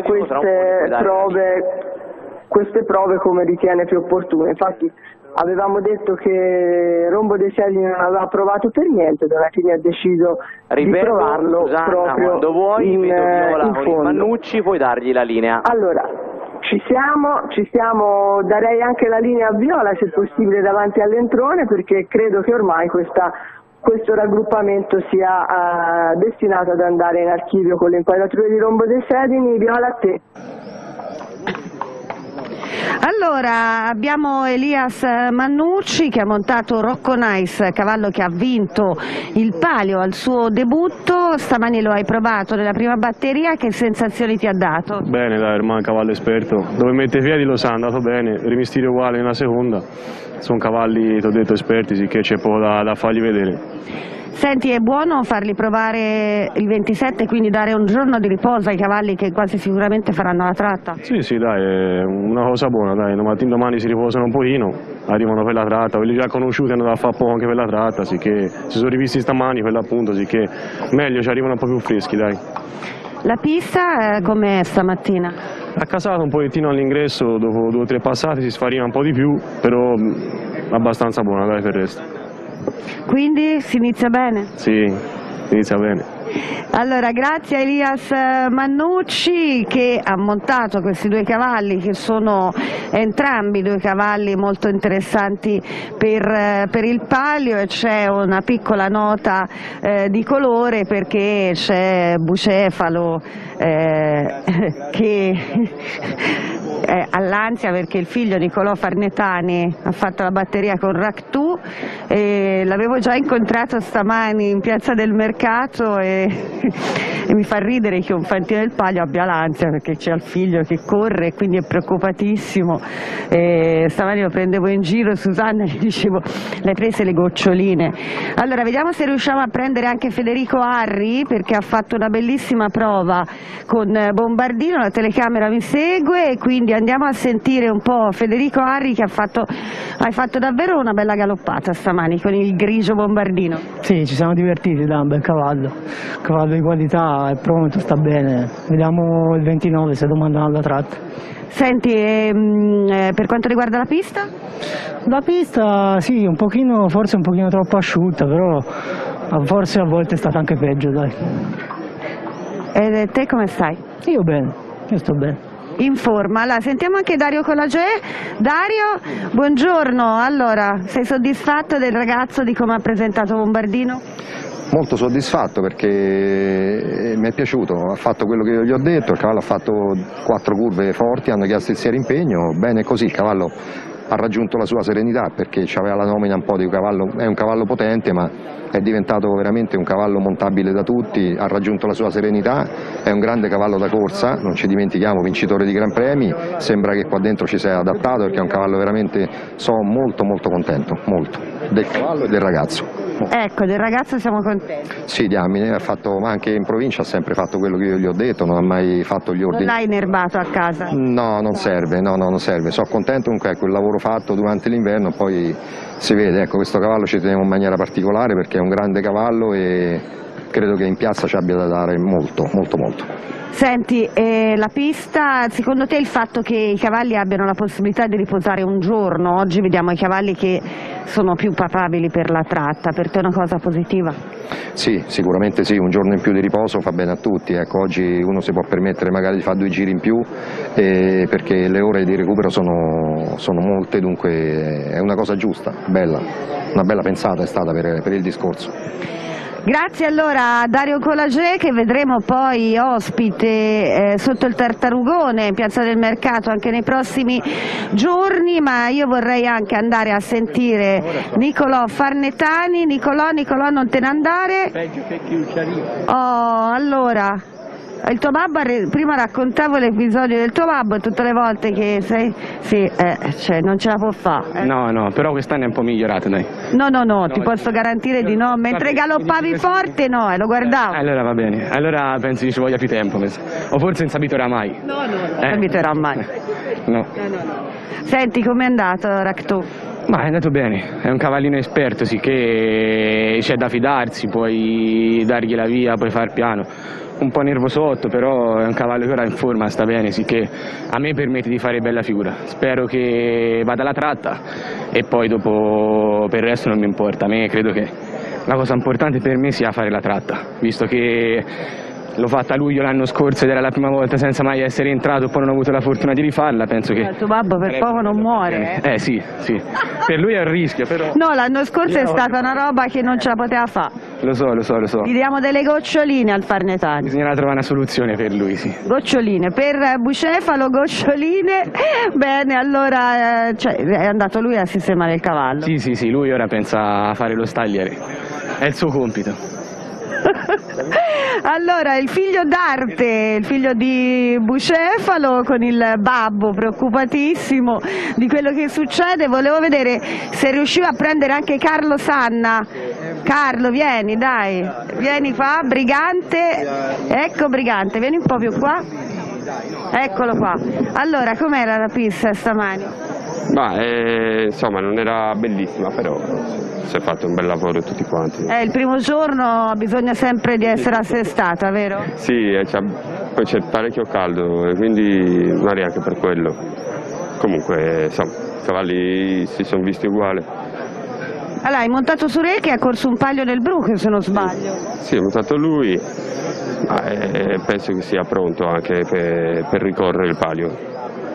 queste prove come ritiene più opportune. Infatti avevamo detto che Rombo dei Sedini non aveva provato per niente, Donatini ha deciso di provarlo, Susanna, proprio quando vuoi, in fondo. Manucci, puoi dargli la linea. Allora, ci siamo, darei anche la linea a Viola se possibile davanti all'entrone, perché credo che ormai questo raggruppamento sia destinato ad andare in archivio con le inquadrature di Rombo dei Sedini. Viola, a te. Allora, abbiamo Elias Mannucci che ha montato Rocco Nice, cavallo che ha vinto il palio al suo debutto. Stamani lo hai provato nella prima batteria, che sensazioni ti ha dato? Bene, dai, ormai è un cavallo esperto, dove mette i piedi lo sa, è andato bene, rimistire uguale nella seconda, sono cavalli, ti ho detto, esperti, sì, che c'è poco da fargli vedere. Senti, è buono farli provare il 27, quindi dare un giorno di riposo ai cavalli che quasi sicuramente faranno la tratta? Sì, dai, è una cosa buona, dai, domani si riposano un pochino, arrivano per la tratta, quelli già conosciuti hanno da fare poco anche per la tratta, sicché si sono rivisti stamani per l'appunto, sicché meglio, ci arrivano un po' più freschi, dai. La pista com'è stamattina? Ha casato un pochettino all'ingresso, dopo 2 o 3 passati si sfarina un po' di più, però abbastanza buona, dai, per il resto. Quindi si inizia bene? Sì, inizia bene. Allora, grazie a Elias Mannucci che ha montato questi 2 cavalli, che sono entrambi 2 cavalli molto interessanti per il palio, e c'è una piccola nota di colore perché c'è Bucefalo che è all'ansia perché il figlio Nicolò Farnetani ha fatto la batteria con Ractu, e l'avevo già incontrato stamani in piazza del mercato e mi fa ridere che un fantino del palio abbia l'ansia perché c'è il figlio che corre e quindi è preoccupatissimo. Stamani lo prendevo in giro, Susanna, e gli dicevo: le hai prese le goccioline? Allora vediamo se riusciamo a prendere anche Federico Arri, perché ha fatto una bellissima prova con Bombardino, la telecamera mi segue, e quindi andiamo a sentire un po' Federico Arri che hai fatto davvero una bella galoppata stamani con il grigio Bombardino. Sì, ci siamo divertiti, da un bel cavallo di qualità, è pronto, sta bene, vediamo il 29 se domandano alla tratta. Senti, per quanto riguarda la pista? La pista sì, un pochino, forse un pochino troppo asciutta, però forse a volte è stata anche peggio, dai. E te come stai? Io bene, io sto bene. In forma. Allora, sentiamo anche Dario Colagè. Dario, buongiorno. Allora, sei soddisfatto del ragazzo, di come ha presentato Bombardino? Molto soddisfatto perché mi è piaciuto, ha fatto quello che io gli ho detto, il cavallo ha fatto 4 curve forti, hanno chiesto il impegno, bene così, il cavallo ha raggiunto la sua serenità perché aveva la nomina un po' di cavallo, è un cavallo potente ma è diventato veramente un cavallo montabile da tutti, ha raggiunto la sua serenità, è un grande cavallo da corsa, non ci dimentichiamo, vincitore di Gran Premi, sembra che qua dentro ci sia adattato perché è un cavallo veramente, molto contento, molto, del cavallo e del ragazzo. Ecco, del ragazzo siamo contenti. Sì, diamine, ma anche in provincia ha sempre fatto quello che io gli ho detto, non ha mai fatto gli ordini. Non l'hai inerbato a casa? No, non serve, non serve, sono contento comunque, ecco, il lavoro fatto durante l'inverno, poi si vede, ecco, questo cavallo ci teniamo in maniera particolare perché è un grande cavallo e credo che in piazza ci abbia da dare molto. Senti, la pista, secondo te il fatto che i cavalli abbiano la possibilità di riposare un giorno, oggi vediamo i cavalli che sono più papabili per la tratta, per te è una cosa positiva? Sì, sicuramente sì, un giorno in più di riposo fa bene a tutti, ecco, oggi uno si può permettere magari di fare 2 giri in più perché le ore di recupero sono molte, dunque è una cosa giusta, bella, una bella pensata è stata per il discorso. Grazie allora a Dario Colagè, che vedremo poi ospite sotto il Tartarugone in Piazza del Mercato anche nei prossimi giorni, ma io vorrei anche andare a sentire Nicolò Farnetani. Nicolò, non te ne andare? Peggio che chi ci arriva. Oh, allora, il tuo babbo, prima raccontavo l'episodio del tuo babbo, tutte le volte che sei, sì, cioè non ce la può fare. No, però quest'anno è un po' migliorato, dai. No, ti posso garantire di no, mentre galoppavi forte no, lo guardavo. Allora va bene, allora penso che ci voglia più tempo, o forse non si abituerà mai. No, non si abituerà mai. no. Senti, com'è andato Ractu? Ma è andato bene, è un cavallino esperto, sì che c'è da fidarsi, puoi dargli la via, puoi far piano. Un po' nervosotto, però è un cavallo che ora è in forma, sta bene, sì che a me permette di fare bella figura. Spero che vada alla tratta e poi dopo per il resto non mi importa. A me credo che la cosa importante per me sia fare la tratta, visto che l'ho fatta a luglio l'anno scorso ed era la prima volta senza mai essere entrato, poi non ho avuto la fortuna di rifarla, penso che... Il tuo babbo per poco non muore. Sì, per lui è un rischio, però... No, l'anno scorso è stata una roba che non ce la poteva fare. Lo so. Gli diamo delle goccioline al farnetano. Bisognerà trovare una soluzione per lui, sì. Goccioline, per Bucefalo goccioline. Bene, allora è andato lui a sistemare il cavallo. Sì, lui ora pensa a fare lo stagliere, è il suo compito. Allora, il figlio d'arte, il figlio di Bucefalo con il babbo preoccupatissimo di quello che succede, volevo vedere se riusciva a prendere anche Carlo Sanna. Carlo, vieni, dai, vieni qua, Brigante, ecco Brigante, vieni un po' più qua, eccolo qua. Allora, com'era la pista stamani? Insomma non era bellissima, però si è fatto un bel lavoro tutti quanti. Il primo giorno bisogna sempre di essere assestata, vero? Sì, poi c'è parecchio caldo e quindi magari anche per quello. Comunque insomma i cavalli si sono visti uguali. Allora, hai montato su Re che ha corso un palio nel Bruco, se non sbaglio. Sì, ho montato lui, penso che sia pronto anche per ricorrere il palio.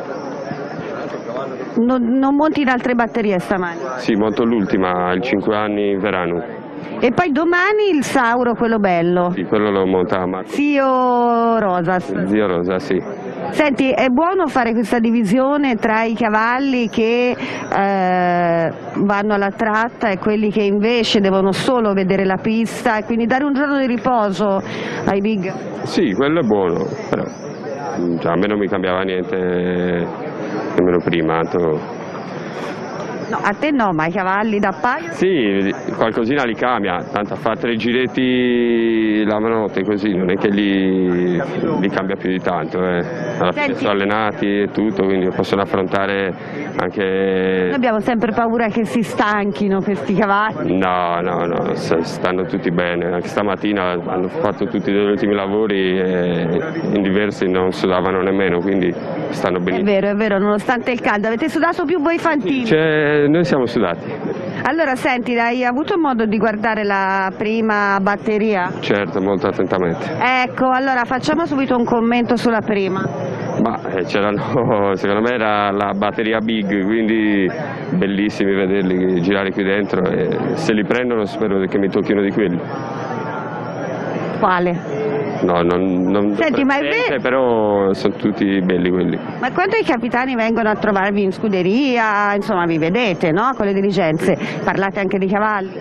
Non monti in altre batterie stamani? Sì, monto l'ultima, il 5 anni in Verano. E poi domani il Sauro, quello bello? Sì, quello lo monta Marco. Zio Rosa. Zio Rosa, sì. Senti, è buono fare questa divisione tra i cavalli che vanno alla tratta e quelli che invece devono solo vedere la pista e quindi dare un giorno di riposo ai big? Sì, quello è buono, però a me non mi cambiava niente. Nemmeno prima. No, a te no, ma ai cavalli da paio? Sì, qualcosina li cambia, tanto a fare 3 giretti la notte così, non è che li cambia più di tanto. Alla fine sono allenati e tutto, quindi possono affrontare anche... Noi abbiamo sempre paura che si stanchino questi cavalli. No, stanno tutti bene, anche stamattina hanno fatto tutti gli ultimi lavori e in diversi non sudavano nemmeno, quindi stanno benissimo. È vero, nonostante il caldo. Avete sudato più voi fantini? Noi siamo sudati. Allora senti, hai avuto modo di guardare la prima batteria? Certo, molto attentamente. Ecco, allora facciamo subito un commento sulla prima. Secondo me era la batteria big, quindi bellissimi vederli girare qui dentro e se li prendono spero che mi tocchino di quelli. Quale? No, non senti, ma è vero, però sono tutti belli quelli. Ma quando i capitani vengono a trovarvi in scuderia, insomma vi vedete, no? Con le dirigenze, parlate anche di cavalli?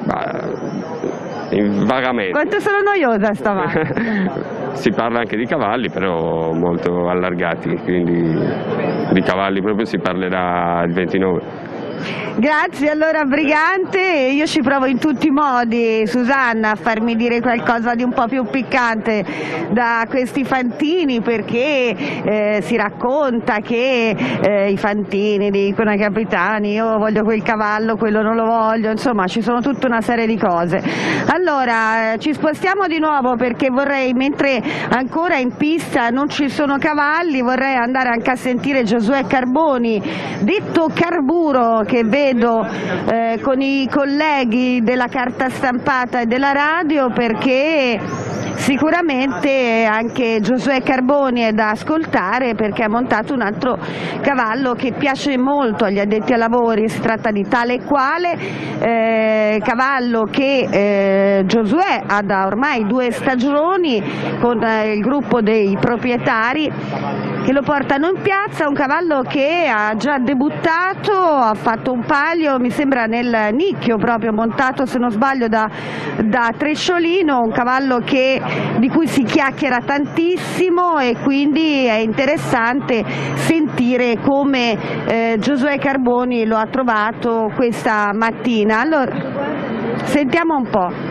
Vagamente. Quanto sono noiosa stamani? Si parla anche di cavalli, però molto allargati, quindi di cavalli proprio si parlerà il 29. Grazie allora Brigante, io ci provo in tutti i modi, Susanna, a farmi dire qualcosa di un po' più piccante da questi fantini, perché si racconta che i fantini dicono ai capitani io voglio quel cavallo, quello non lo voglio, insomma ci sono tutta una serie di cose. Allora ci spostiamo di nuovo perché vorrei, mentre ancora in pista non ci sono cavalli, vorrei andare anche a sentire Giosuè Carboni, detto Carburo, che vedo con i colleghi della carta stampata e della radio, perché sicuramente anche Giosuè Carboni è da ascoltare perché ha montato un altro cavallo che piace molto agli addetti ai lavori. Si tratta di Tale e Quale, cavallo che Giosuè ha da ormai 2 stagioni con il gruppo dei proprietari che lo portano in piazza, un cavallo che ha già debuttato, ha fatto un palio, mi sembra nel nicchio proprio, montato se non sbaglio da Tresciolino, un cavallo di cui si chiacchiera tantissimo e quindi è interessante sentire come Giosuè Carboni lo ha trovato questa mattina. Allora, sentiamo un po'.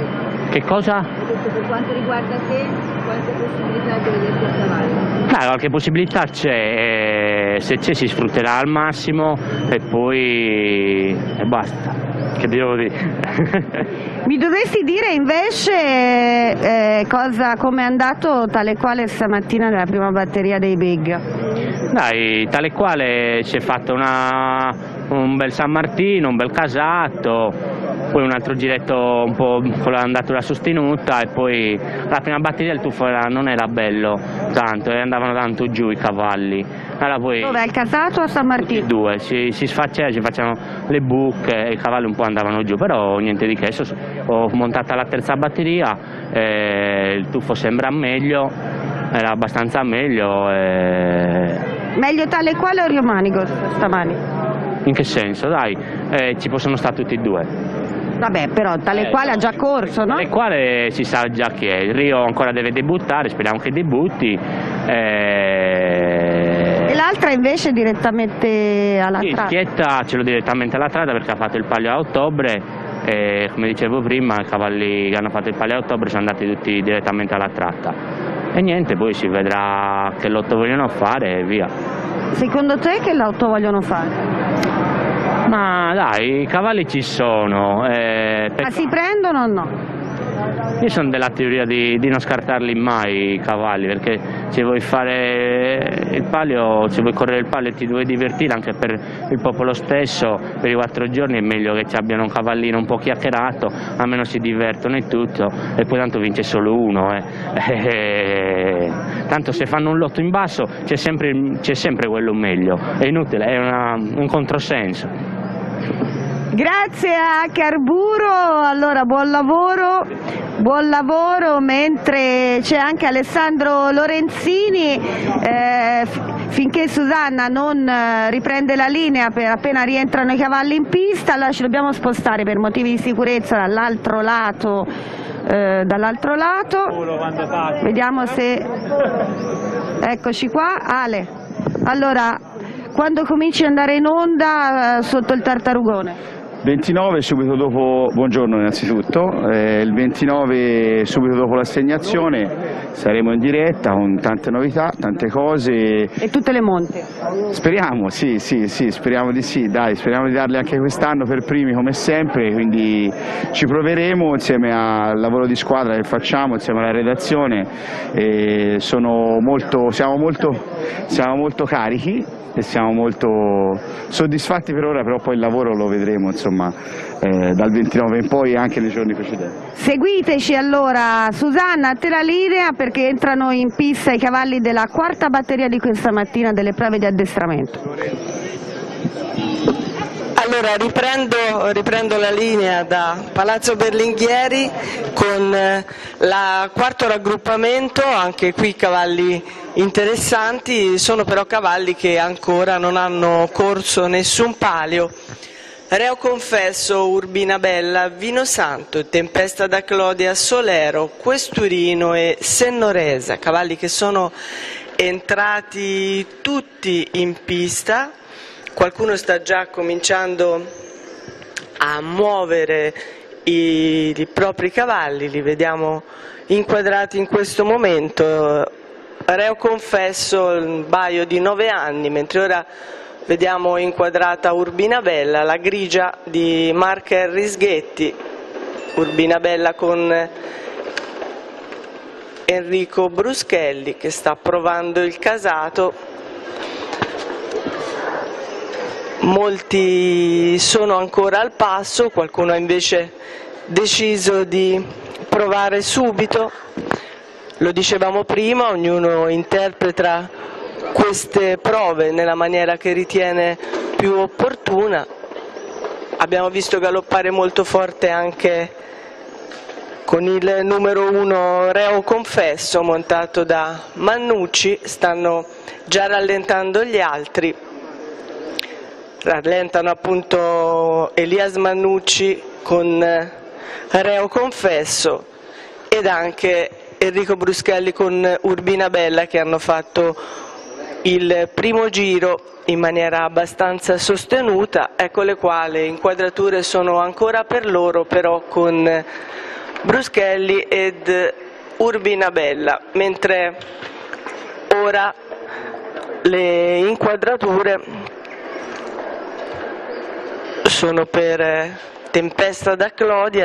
Che cosa? Per quanto riguarda te, quante possibilità di vederti a cavallo? Qualche possibilità c'è, se c'è si sfrutterà al massimo e poi basta, che devo dire? Mi dovresti dire invece come è andato tale quale stamattina nella prima batteria dei Big? Dai, tale quale si è fatto un bel San Martino, un bel Casatto, poi un altro giretto un po' con l'andatura sostenuta e poi la prima batteria del tuffo non era bello tanto, andavano tanto giù i cavalli. Allora poi, dove, al Casato o a San Martino? Due, si facevano le buche e i cavalli un po' andavano giù, però niente di che. Adesso ho montata la terza batteria, il tuffo sembra meglio, era abbastanza meglio. Meglio tale quale o Riomanico stamani? In che senso? Dai, ci possono stare tutti e due. Vabbè, però tale quale ha già corso, no? Tale quale si sa già chi è. Il Rio ancora deve debuttare, speriamo che debutti. E l'altra invece direttamente alla Trada? Schietta ce l'ho direttamente alla Trada perché ha fatto il palio a ottobre e come dicevo prima i cavalli che hanno fatto il palio a ottobre sono andati tutti direttamente alla tratta. E niente, poi si vedrà che lotto vogliono fare e via. Secondo te che lotto vogliono fare? Ma dai, i cavalli ci sono. Ma si prendono o no? Io sono della teoria di non scartarli mai i cavalli, perché se vuoi fare il palio, se vuoi correre il palio e ti vuoi divertire anche per il popolo stesso, per i 4 giorni è meglio che ci abbiano un cavallino un po' chiacchierato, almeno si divertono e tutto, e poi tanto vince solo uno. Tanto se fanno un lotto in basso c'è sempre quello meglio, è inutile, è un controsenso. Grazie a Carburo, allora buon lavoro, mentre c'è anche Alessandro Lorenzini, finché Susanna non riprende la linea, appena rientrano i cavalli in pista, allora ci dobbiamo spostare per motivi di sicurezza dall'altro lato, vediamo se, eccoci qua, Ale, allora quando cominci ad andare in onda sotto il Tartarugone? 29 subito dopo, buongiorno innanzitutto, il 29 subito dopo l'assegnazione saremo in diretta con tante novità, tante cose. E tutte le monte? Speriamo, sì, speriamo di sì, dai, speriamo di darle anche quest'anno per primi come sempre, quindi ci proveremo insieme al lavoro di squadra che facciamo, insieme alla redazione, siamo molto carichi e siamo molto soddisfatti per ora, però poi il lavoro lo vedremo insomma dal 29 in poi e anche nei giorni precedenti. Seguiteci allora, Susanna, a te la linea perché entrano in pista i cavalli della quarta batteria di questa mattina delle prove di addestramento. Allora riprendo la linea da Palazzo Berlinghieri con il quarto raggruppamento, anche qui cavalli interessanti, sono però cavalli che ancora non hanno corso nessun palio. Reo Confesso, Urbina Bella, Vino Santo, Tempesta da Clodia, Solero, Questurino e Sennoresa, cavalli che sono entrati tutti in pista. Qualcuno sta già cominciando a muovere i propri cavalli, li vediamo inquadrati in questo momento. Reo Confesso, un baio di 9 anni, mentre ora vediamo inquadrata Urbina Bella, la grigia di Marca Risghetti, Urbina Bella con Enrico Bruschelli che sta provando il casato. Molti sono ancora al passo, qualcuno ha invece deciso di provare subito. Lo dicevamo prima, ognuno interpreta queste prove nella maniera che ritiene più opportuna. Abbiamo visto galoppare molto forte anche con il numero 1 Reo Confesso montato da Mannucci, stanno già rallentando gli altri. Rallentano appunto Elias Mannucci con Reo Confesso ed anche Enrico Bruschelli con Urbina Bella, che hanno fatto il primo giro in maniera abbastanza sostenuta. Ecco le quali inquadrature sono ancora per loro, però con Bruschelli ed Urbina Bella, mentre ora le inquadrature sono per Tempesta da Clodia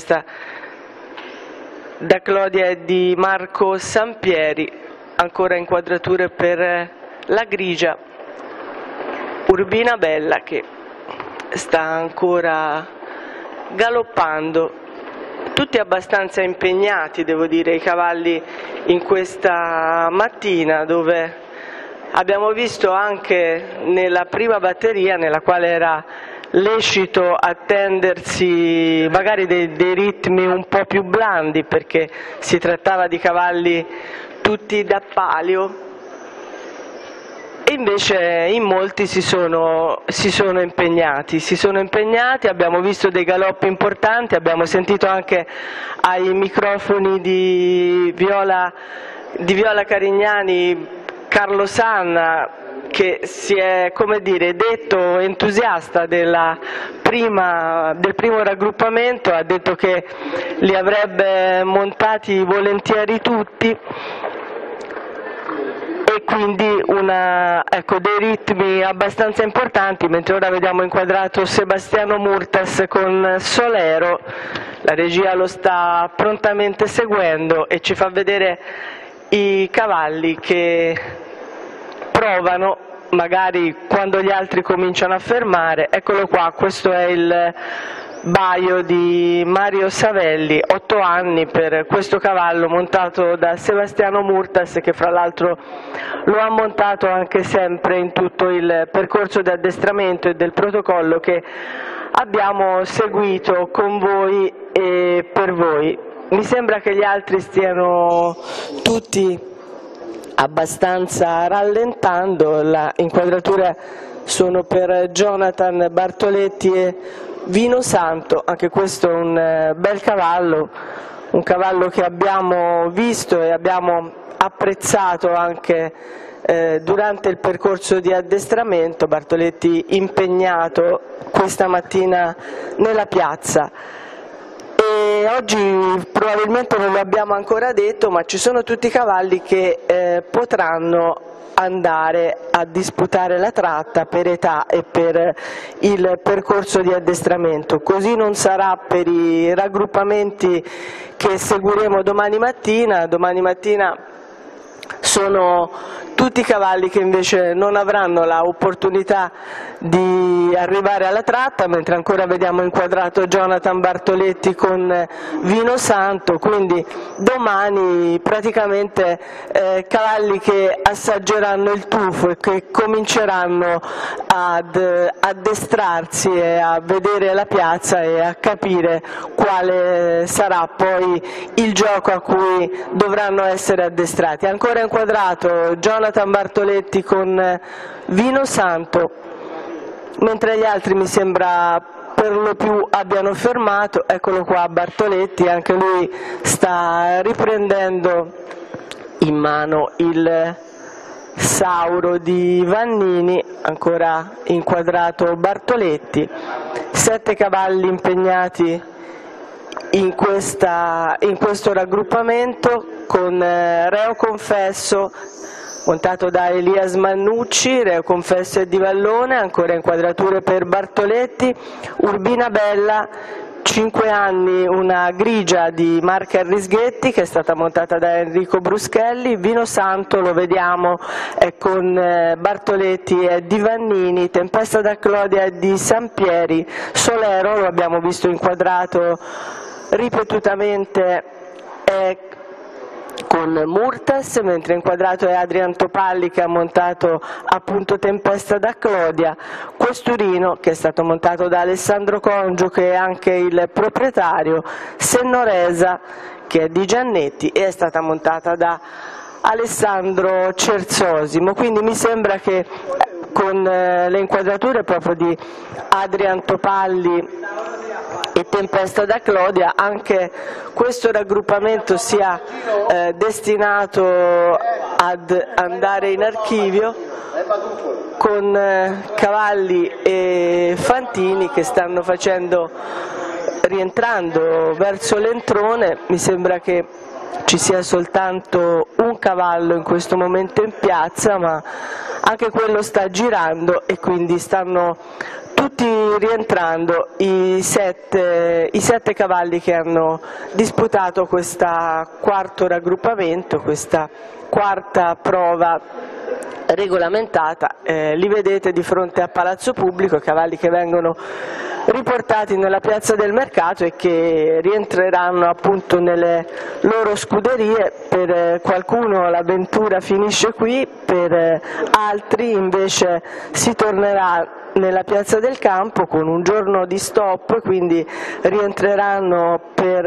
e di Marco Sampieri, ancora inquadrature per la grigia Urbina Bella che sta ancora galoppando, tutti abbastanza impegnati, devo dire, i cavalli in questa mattina, dove abbiamo visto anche nella prima batteria, nella quale era lecito attendersi magari dei ritmi un po' più blandi, perché si trattava di cavalli tutti da palio, e invece in molti si sono impegnati, abbiamo visto dei galoppi importanti, abbiamo sentito anche ai microfoni di Viola Carignani Carlo Sanna, che si è, come dire, detto entusiasta del primo raggruppamento, ha detto che li avrebbe montati volentieri tutti, e quindi dei ritmi abbastanza importanti, mentre ora vediamo inquadrato Sebastiano Murtas con Solero, la regia lo sta prontamente seguendo e ci fa vedere i cavalli che provano, magari quando gli altri cominciano a fermare. Eccolo qua, questo è il Baio di Mario Savelli, 8 anni per questo cavallo, montato da Sebastiano Murtas, che fra l'altro lo ha montato anche sempre in tutto il percorso di addestramento e del protocollo che abbiamo seguito con voi e per voi. Mi sembra che gli altri stiano tutti abbastanza rallentando, le inquadrature sono per Jonathan Bartoletti e Vino Santo, anche questo è un bel cavallo, un cavallo che abbiamo visto e abbiamo apprezzato anche durante il percorso di addestramento. Bartoletti impegnato questa mattina nella piazza. E oggi probabilmente non lo abbiamo ancora detto, ma ci sono tutti i cavalli che potranno andare a disputare la tratta per età e per il percorso di addestramento. Così non sarà per i raggruppamenti che seguiremo domani mattina. Domani mattina sono tutti i cavalli che invece non avranno l'opportunità di arrivare alla tratta, mentre ancora vediamo inquadrato Jonathan Bartoletti con Vino Santo, quindi domani praticamente cavalli che assaggeranno il tufo e che cominceranno ad addestrarsi e a vedere la piazza e a capire quale sarà poi il gioco a cui dovranno essere addestrati. Ancora inquadrato Jonathan Bartoletti con Vino Santo, mentre gli altri mi sembra per lo più abbiano fermato. Eccolo qua Bartoletti, anche lui sta riprendendo in mano il Sauro di Vannini, ancora inquadrato Bartoletti. 7 cavalli impegnati in questo raggruppamento, con Reo Confesso montato da Elias Mannucci, Reo Confesso e Di Vallone, ancora inquadrature per Bartoletti. Urbina Bella, 5 anni, una grigia di Marca Arrisghetti che è stata montata da Enrico Bruschelli. Vino Santo lo vediamo è con Bartoletti e Di Vannini. Tempesta da Clodia e di Sampieri. Solero lo abbiamo visto inquadrato ripetutamente con Murtas, mentre inquadrato è Adrian Topalli che ha montato appunto Tempesta da Clodia. Questurino che è stato montato da Alessandro Congio, che è anche il proprietario. Sennoresa che è di Giannetti e è stata montata da Alessandro Cersosimo. Quindi mi sembra che con le inquadrature proprio di Adrian Topalli e Tempesta da Clodia anche questo raggruppamento sia destinato ad andare in archivio, con Cavalli e Fantini che stanno facendo rientrando verso l'entrone mi sembra che ci sia soltanto un cavallo in questo momento in piazza, ma anche quello sta girando e quindi stanno tutti rientrando i sette cavalli che hanno disputato questo quarto raggruppamento, questa quarta prova regolamentata. Li vedete di fronte a Palazzo Pubblico, cavalli che vengono riportati nella piazza del mercato e che rientreranno appunto nelle loro scuderie. Per qualcuno l'avventura finisce qui, per altri invece si tornerà nella piazza del campo con un giorno di stop, quindi rientreranno per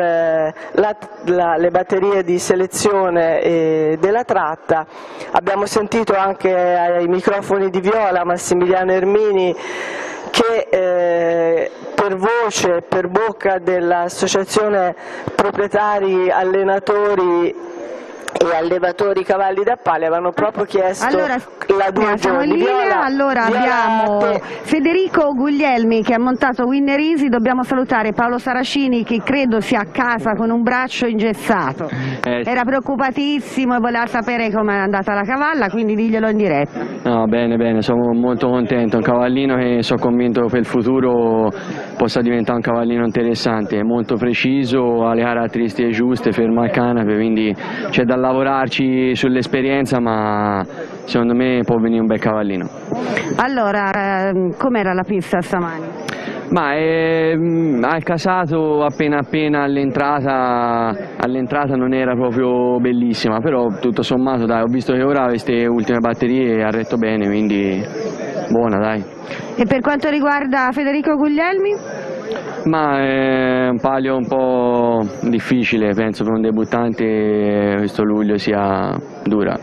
le batterie di selezione della tratta. Abbiamo sentito anche ai microfoni di Viola Massimiliano Ermini che per voce, per bocca dell'associazione proprietari allenatori e allevatori cavalli da pale avevano proprio chiesto la 2 giorni. Allora abbiamo Federico Guglielmi che ha montato Winner Easy, dobbiamo salutare Paolo Saracini che credo sia a casa con un braccio ingessato, era preoccupatissimo e voleva sapere come è andata la cavalla, quindi diglielo in diretta. No, bene, sono molto contento, un cavallino che sono convinto per il futuro possa diventare un cavallino interessante, molto preciso, ha le caratteristiche giuste, fermo al canape, quindi c'è da lavorarci sull'esperienza, ma secondo me può venire un bel cavallino. Allora, com'era la pista stamani? Ma al casato appena all'entrata non era proprio bellissima, però tutto sommato dai, ho visto che ora queste ultime batterie ha retto bene, quindi buona dai. E per quanto riguarda Federico Guglielmi? Ma è un palio un po' difficile, penso per un debuttante questo luglio sia dura.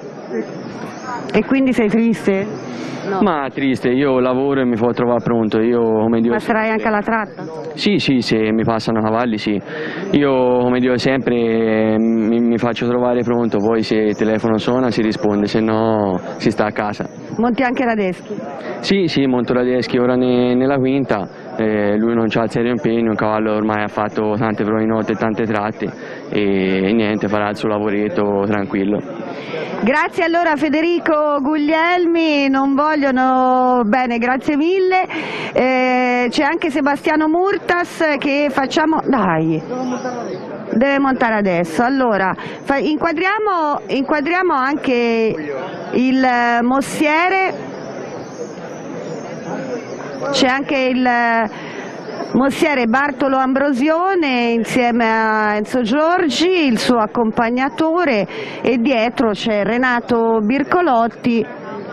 E quindi sei triste? No. Ma triste, io lavoro e mi può trovare pronto, io come Dio... Passerai anche alla tratta? Sì, se mi passano cavalli sì, io come dico sempre mi faccio trovare pronto, poi se il telefono suona si risponde, se no si sta a casa. Monti anche Radeschi? Sì, monto Radeschi ora nella quinta, lui non c'ha il serio impegno, un cavallo ormai ha fatto tante prove in notte e tante tratte e niente, farà il suo lavoretto tranquillo. Grazie allora Federico Guglielmi, non vogliono bene, grazie mille. C'è anche Sebastiano Murtas che facciamo, dai, deve montare adesso. Allora inquadriamo anche il mossiere, c'è anche il mossiere Bartolo Ambrosione insieme a Enzo Giorgi, il suo accompagnatore, e dietro c'è Renato Bircolotti.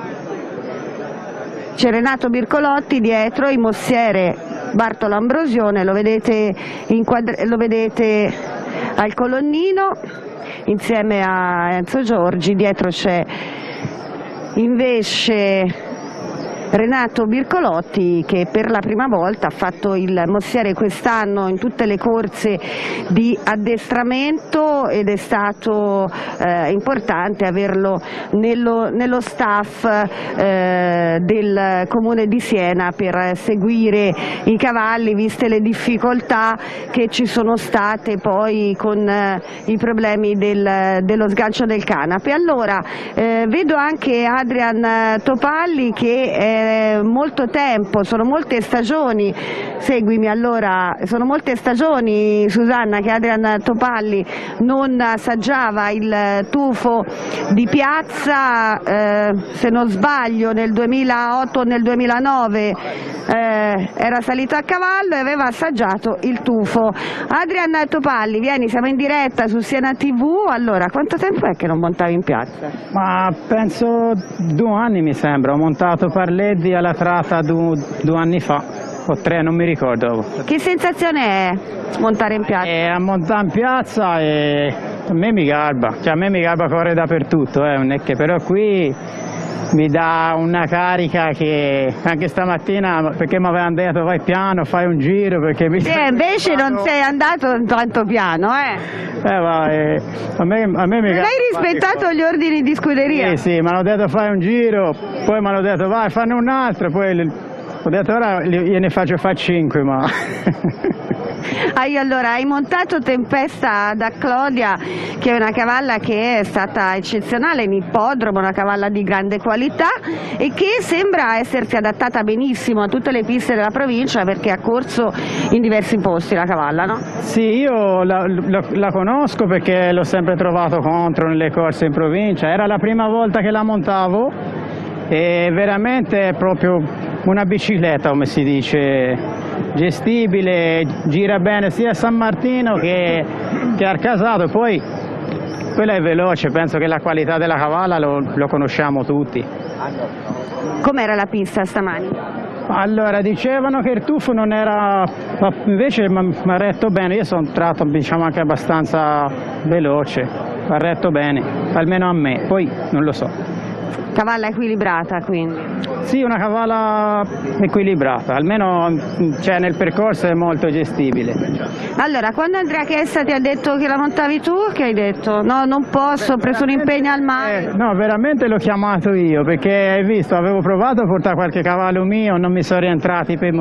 C'è Renato Bircolotti dietro, il mossiere Bartolo Ambrosione, lo vedete al colonnino insieme a Enzo Giorgi, dietro c'è invece Renato Bircolotti che per la prima volta ha fatto il mossiere quest'anno in tutte le corse di addestramento ed è stato importante averlo nello staff del Comune di Siena per seguire i cavalli, viste le difficoltà che ci sono state poi con i problemi dello sgancio del canape. Allora vedo anche Adrian Topalli che molto tempo, sono molte stagioni, seguimi allora, sono molte stagioni Susanna che Adrian Topalli non assaggiava il tufo di piazza, se non sbaglio nel 2008 o nel 2009 era salito a cavallo e aveva assaggiato il tufo. Adrian Topalli, vieni, siamo in diretta su Siena TV, allora quanto tempo è che non montavi in piazza? Ma penso 2 anni mi sembra, ho montato Parletti alla tratta 2 anni fa, o 3, non mi ricordo. Che sensazione è montare in piazza? A montare in piazza a me mi garba, correre dappertutto, non è che però qui mi dà una carica che anche stamattina, perché mi avevano detto vai piano, fai un giro, perché invece non sei andato tanto piano, a me mi non hai rispettato gli ordini di scuderia? Sì, mi hanno detto fai un giro, poi mi hanno detto vai fanne un altro, poi Ho detto ora gliene faccio fare 5, ma... Allora, hai montato Tempesta da Clodia, che è una cavalla che è stata eccezionale in ippodromo, una cavalla di grande qualità e che sembra essersi adattata benissimo a tutte le piste della provincia, perché ha corso in diversi posti la cavalla, no? Sì, io la conosco perché l'ho sempre trovato contro nelle corse in provincia, era la prima volta che la montavo e veramente è proprio una bicicletta, come si dice, gestibile, gira bene sia a San Martino che a Arcasato, e poi quella è veloce, penso che la qualità della cavalla lo conosciamo tutti. Com'era la pista stamani? Allora, dicevano che il tuffo non era, ma invece mi ha retto bene, io sono entrato diciamo anche abbastanza veloce, mi ha retto bene, almeno a me, poi non lo so. Cavalla equilibrata quindi? Sì, una cavalla equilibrata, almeno cioè, nel percorso è molto gestibile. Allora, quando Andrea Chessa ti ha detto che la montavi tu, che hai detto? No, non posso, ho preso un impegno al mare. No, veramente l'ho chiamato io, perché hai visto, avevo provato a portare qualche cavallo mio, non mi sono rientrati per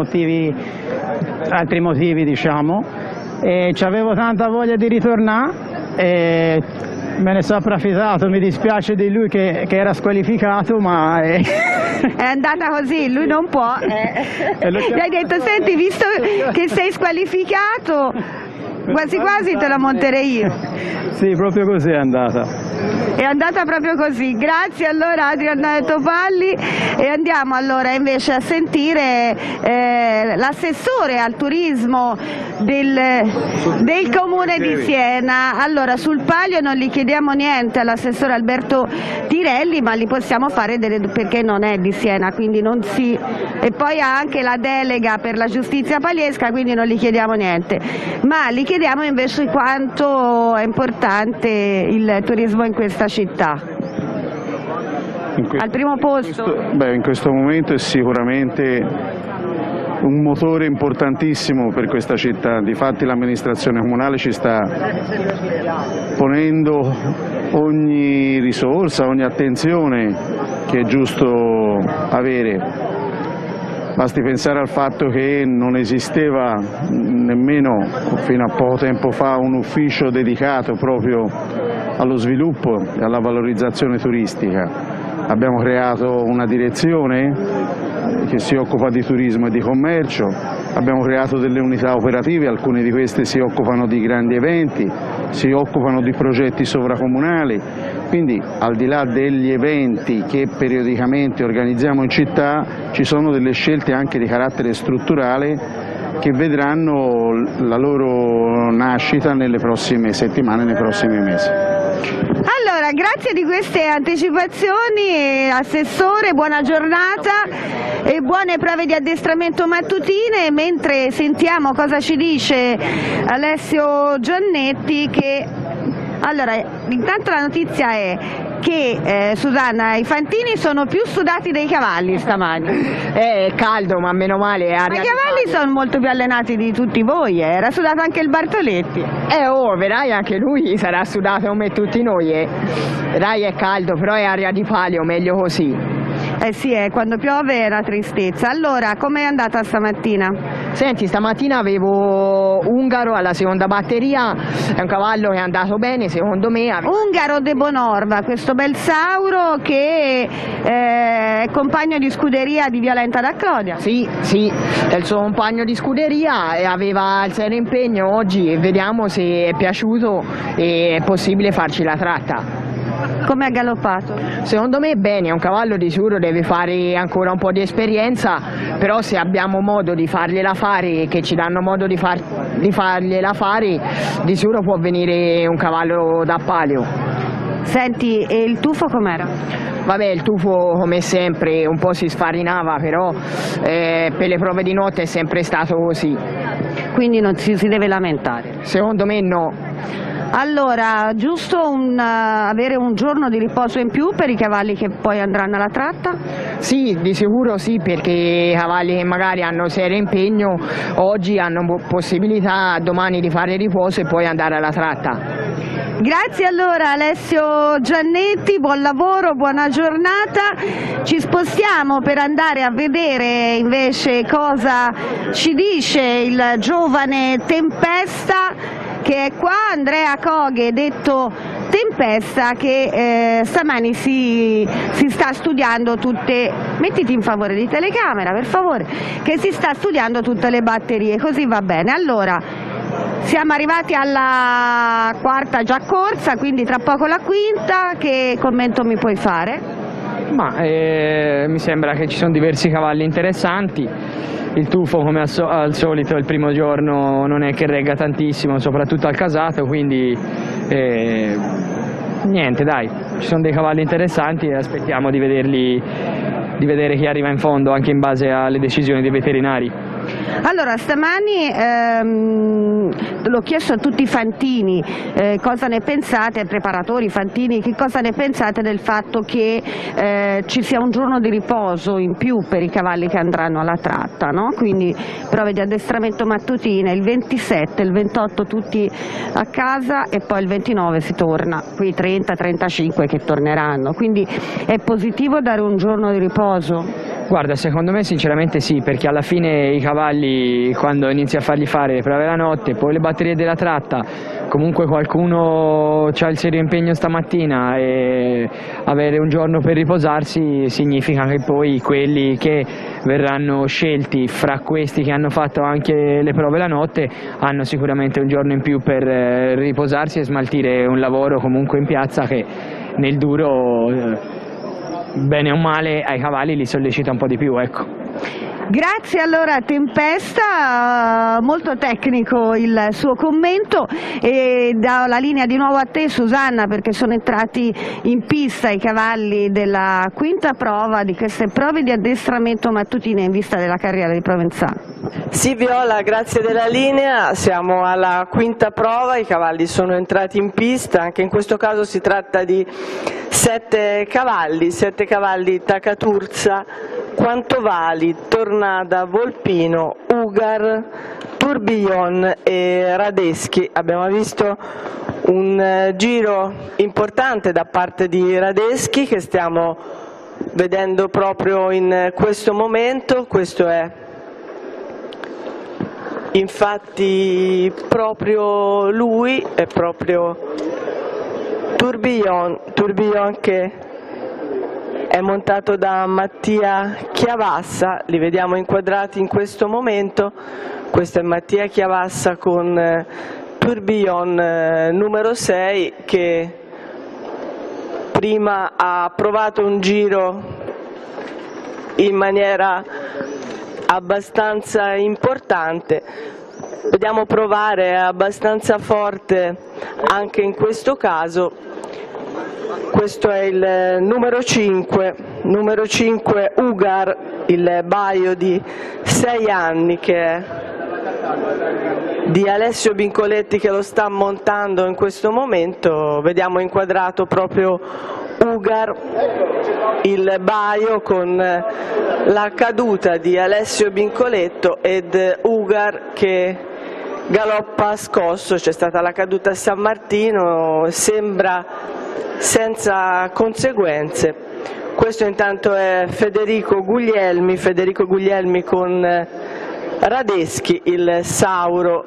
altri motivi diciamo, e avevo tanta voglia di ritornare e me ne sono approfittato, mi dispiace di lui che era squalificato, ma... È andata così, lui non può. Gli hai detto, senti, visto che sei squalificato, quasi quasi te la monterei io. Sì, proprio così è andata. È andata proprio così. Grazie allora Adrian Topalli, e andiamo allora invece a sentire l'assessore al turismo del comune di Siena. Allora, sul palio non gli chiediamo niente all'assessore Alberto Tirelli, ma li possiamo fare perché non è di Siena, quindi non si... e poi ha anche la delega per la giustizia paliesca, quindi non gli chiediamo niente, ma gli chiediamo invece quanto è importante il turismo in questa città. Al primo posto? In questo momento è sicuramente un motore importantissimo per questa città, difatti l'amministrazione comunale ci sta ponendo ogni risorsa, ogni attenzione che è giusto avere. Basti pensare al fatto che non esisteva nemmeno fino a poco tempo fa un ufficio dedicato proprio allo sviluppo e alla valorizzazione turistica. Abbiamo creato una direzione che si occupa di turismo e di commercio, abbiamo creato delle unità operative, alcune di queste si occupano di grandi eventi, si occupano di progetti sovracomunali, quindi al di là degli eventi che periodicamente organizziamo in città ci sono delle scelte anche di carattere strutturale che vedranno la loro nascita nelle prossime settimane, nei prossimi mesi. Allora, grazie di queste anticipazioni, Assessore, buona giornata e buone prove di addestramento mattutine, mentre sentiamo cosa ci dice Alessio Giannetti che... Allora, intanto la notizia è che, Susanna, i fantini sono più sudati dei cavalli stamani. È caldo, ma meno male. Ma i cavalli sono molto più allenati di tutti voi, era sudato anche il Bartoletti. Vedrai, anche lui sarà sudato come tutti noi. Vedrai, è caldo, però è aria di palio, meglio così. Sì, quando piove è una tristezza. Allora, com'è andata stamattina? Senti, stamattina avevo Ungaro alla seconda batteria, è un cavallo che è andato bene, secondo me. Ungaro de Bonorva, questo bel sauro che è compagno di scuderia di Violenta da Clodia. Sì, è il suo compagno di scuderia e aveva il serio impegno oggi e vediamo se è piaciuto e è possibile farci la tratta. Come ha galoppato? Secondo me bene, è un cavallo di sicuro, deve fare ancora un po' di esperienza, però se abbiamo modo di fargliela fare e che ci danno modo di fargliela fare, di sicuro può venire un cavallo da palio. Senti, e il tuffo com'era? Vabbè, il tuffo come sempre un po' si sfarinava, però per le prove di notte è sempre stato così. Quindi non si deve lamentare? Secondo me no. Allora, giusto avere un giorno di riposo in più per i cavalli che poi andranno alla tratta? Sì, di sicuro sì, perché i cavalli che magari hanno serio impegno oggi hanno possibilità domani di fare riposo e poi andare alla tratta. Grazie allora Alessio Giannetti, buon lavoro, buona giornata. Ci spostiamo per andare a vedere invece cosa ci dice il giovane Tempesta, che è qua, Andrea Coghe, detto Tempesta, che stamani si sta studiando tutte, mettiti in favore di telecamera per favore, che si sta studiando tutte le batterie, così va bene. Allora, siamo arrivati alla quarta già corsa, quindi tra poco la quinta. Che commento mi puoi fare? Ma mi sembra che ci sono diversi cavalli interessanti. Il tufo, come al solito, il primo giorno non è che regga tantissimo, soprattutto al casato, quindi niente, dai, ci sono dei cavalli interessanti e aspettiamo di vedere chi arriva in fondo, anche in base alle decisioni dei veterinari. Allora, stamani l'ho chiesto a tutti i fantini cosa ne pensate, ai preparatori fantini, che cosa ne pensate del fatto che ci sia un giorno di riposo in più per i cavalli che andranno alla tratta, no? Quindi prove di addestramento mattutine, il 27, il 28 tutti a casa e poi il 29 si torna, quei 30-35 che torneranno, quindi è positivo dare un giorno di riposo? Guarda, secondo me sinceramente sì, perché alla fine i cavalli, quando inizi a fargli fare le prove la notte, poi le batterie della tratta, comunque qualcuno ha il serio impegno stamattina, e avere un giorno per riposarsi significa che poi quelli che verranno scelti fra questi che hanno fatto anche le prove la notte hanno sicuramente un giorno in più per riposarsi e smaltire un lavoro comunque in piazza che nel duro bene o male ai cavalli li sollecita un po' di più, ecco. Grazie allora Tempesta, molto tecnico il suo commento, e do la linea di nuovo a te Susanna, perché sono entrati in pista i cavalli della quinta prova di queste prove di addestramento mattutine in vista della carriera di Provenzano. Sì Viola, grazie della linea, siamo alla quinta prova, i cavalli sono entrati in pista, anche in questo caso si tratta di 7 cavalli Tacaturza, Quantovali, Tornada, Volpino, Ugar, Tourbillon e Radeschi. Abbiamo visto un giro importante da parte di Radeschi che stiamo vedendo proprio in questo momento. Questo è infatti proprio lui, è proprio Tourbillon che è montato da Mattia Chiavassa, li vediamo inquadrati in questo momento. Questo è Mattia Chiavassa con Tourbillon numero 6, che prima ha provato un giro in maniera abbastanza importante. Vediamo provare abbastanza forte anche in questo caso. Questo è il numero 5 Ugar, il baio di 6 anni che è di Alessio Bincoletti, che lo sta montando in questo momento. Vediamo inquadrato proprio Ugar, il baio con la caduta di Alessio Bincoletto ed Ugar che galoppa scosso. C'è stata la caduta a San Martino, sembra senza conseguenze. Questo intanto è Federico Guglielmi con Radeschi, il Sauro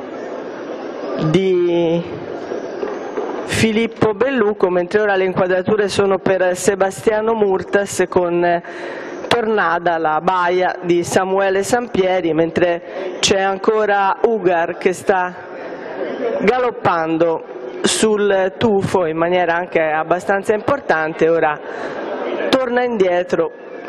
di Filippo Belluco, mentre ora le inquadrature sono per Sebastiano Murtas con Tornada, la baia di Samuele Sampieri, mentre c'è ancora Ugar che sta galoppando sul tufo in maniera anche abbastanza importante. Ora torna indietro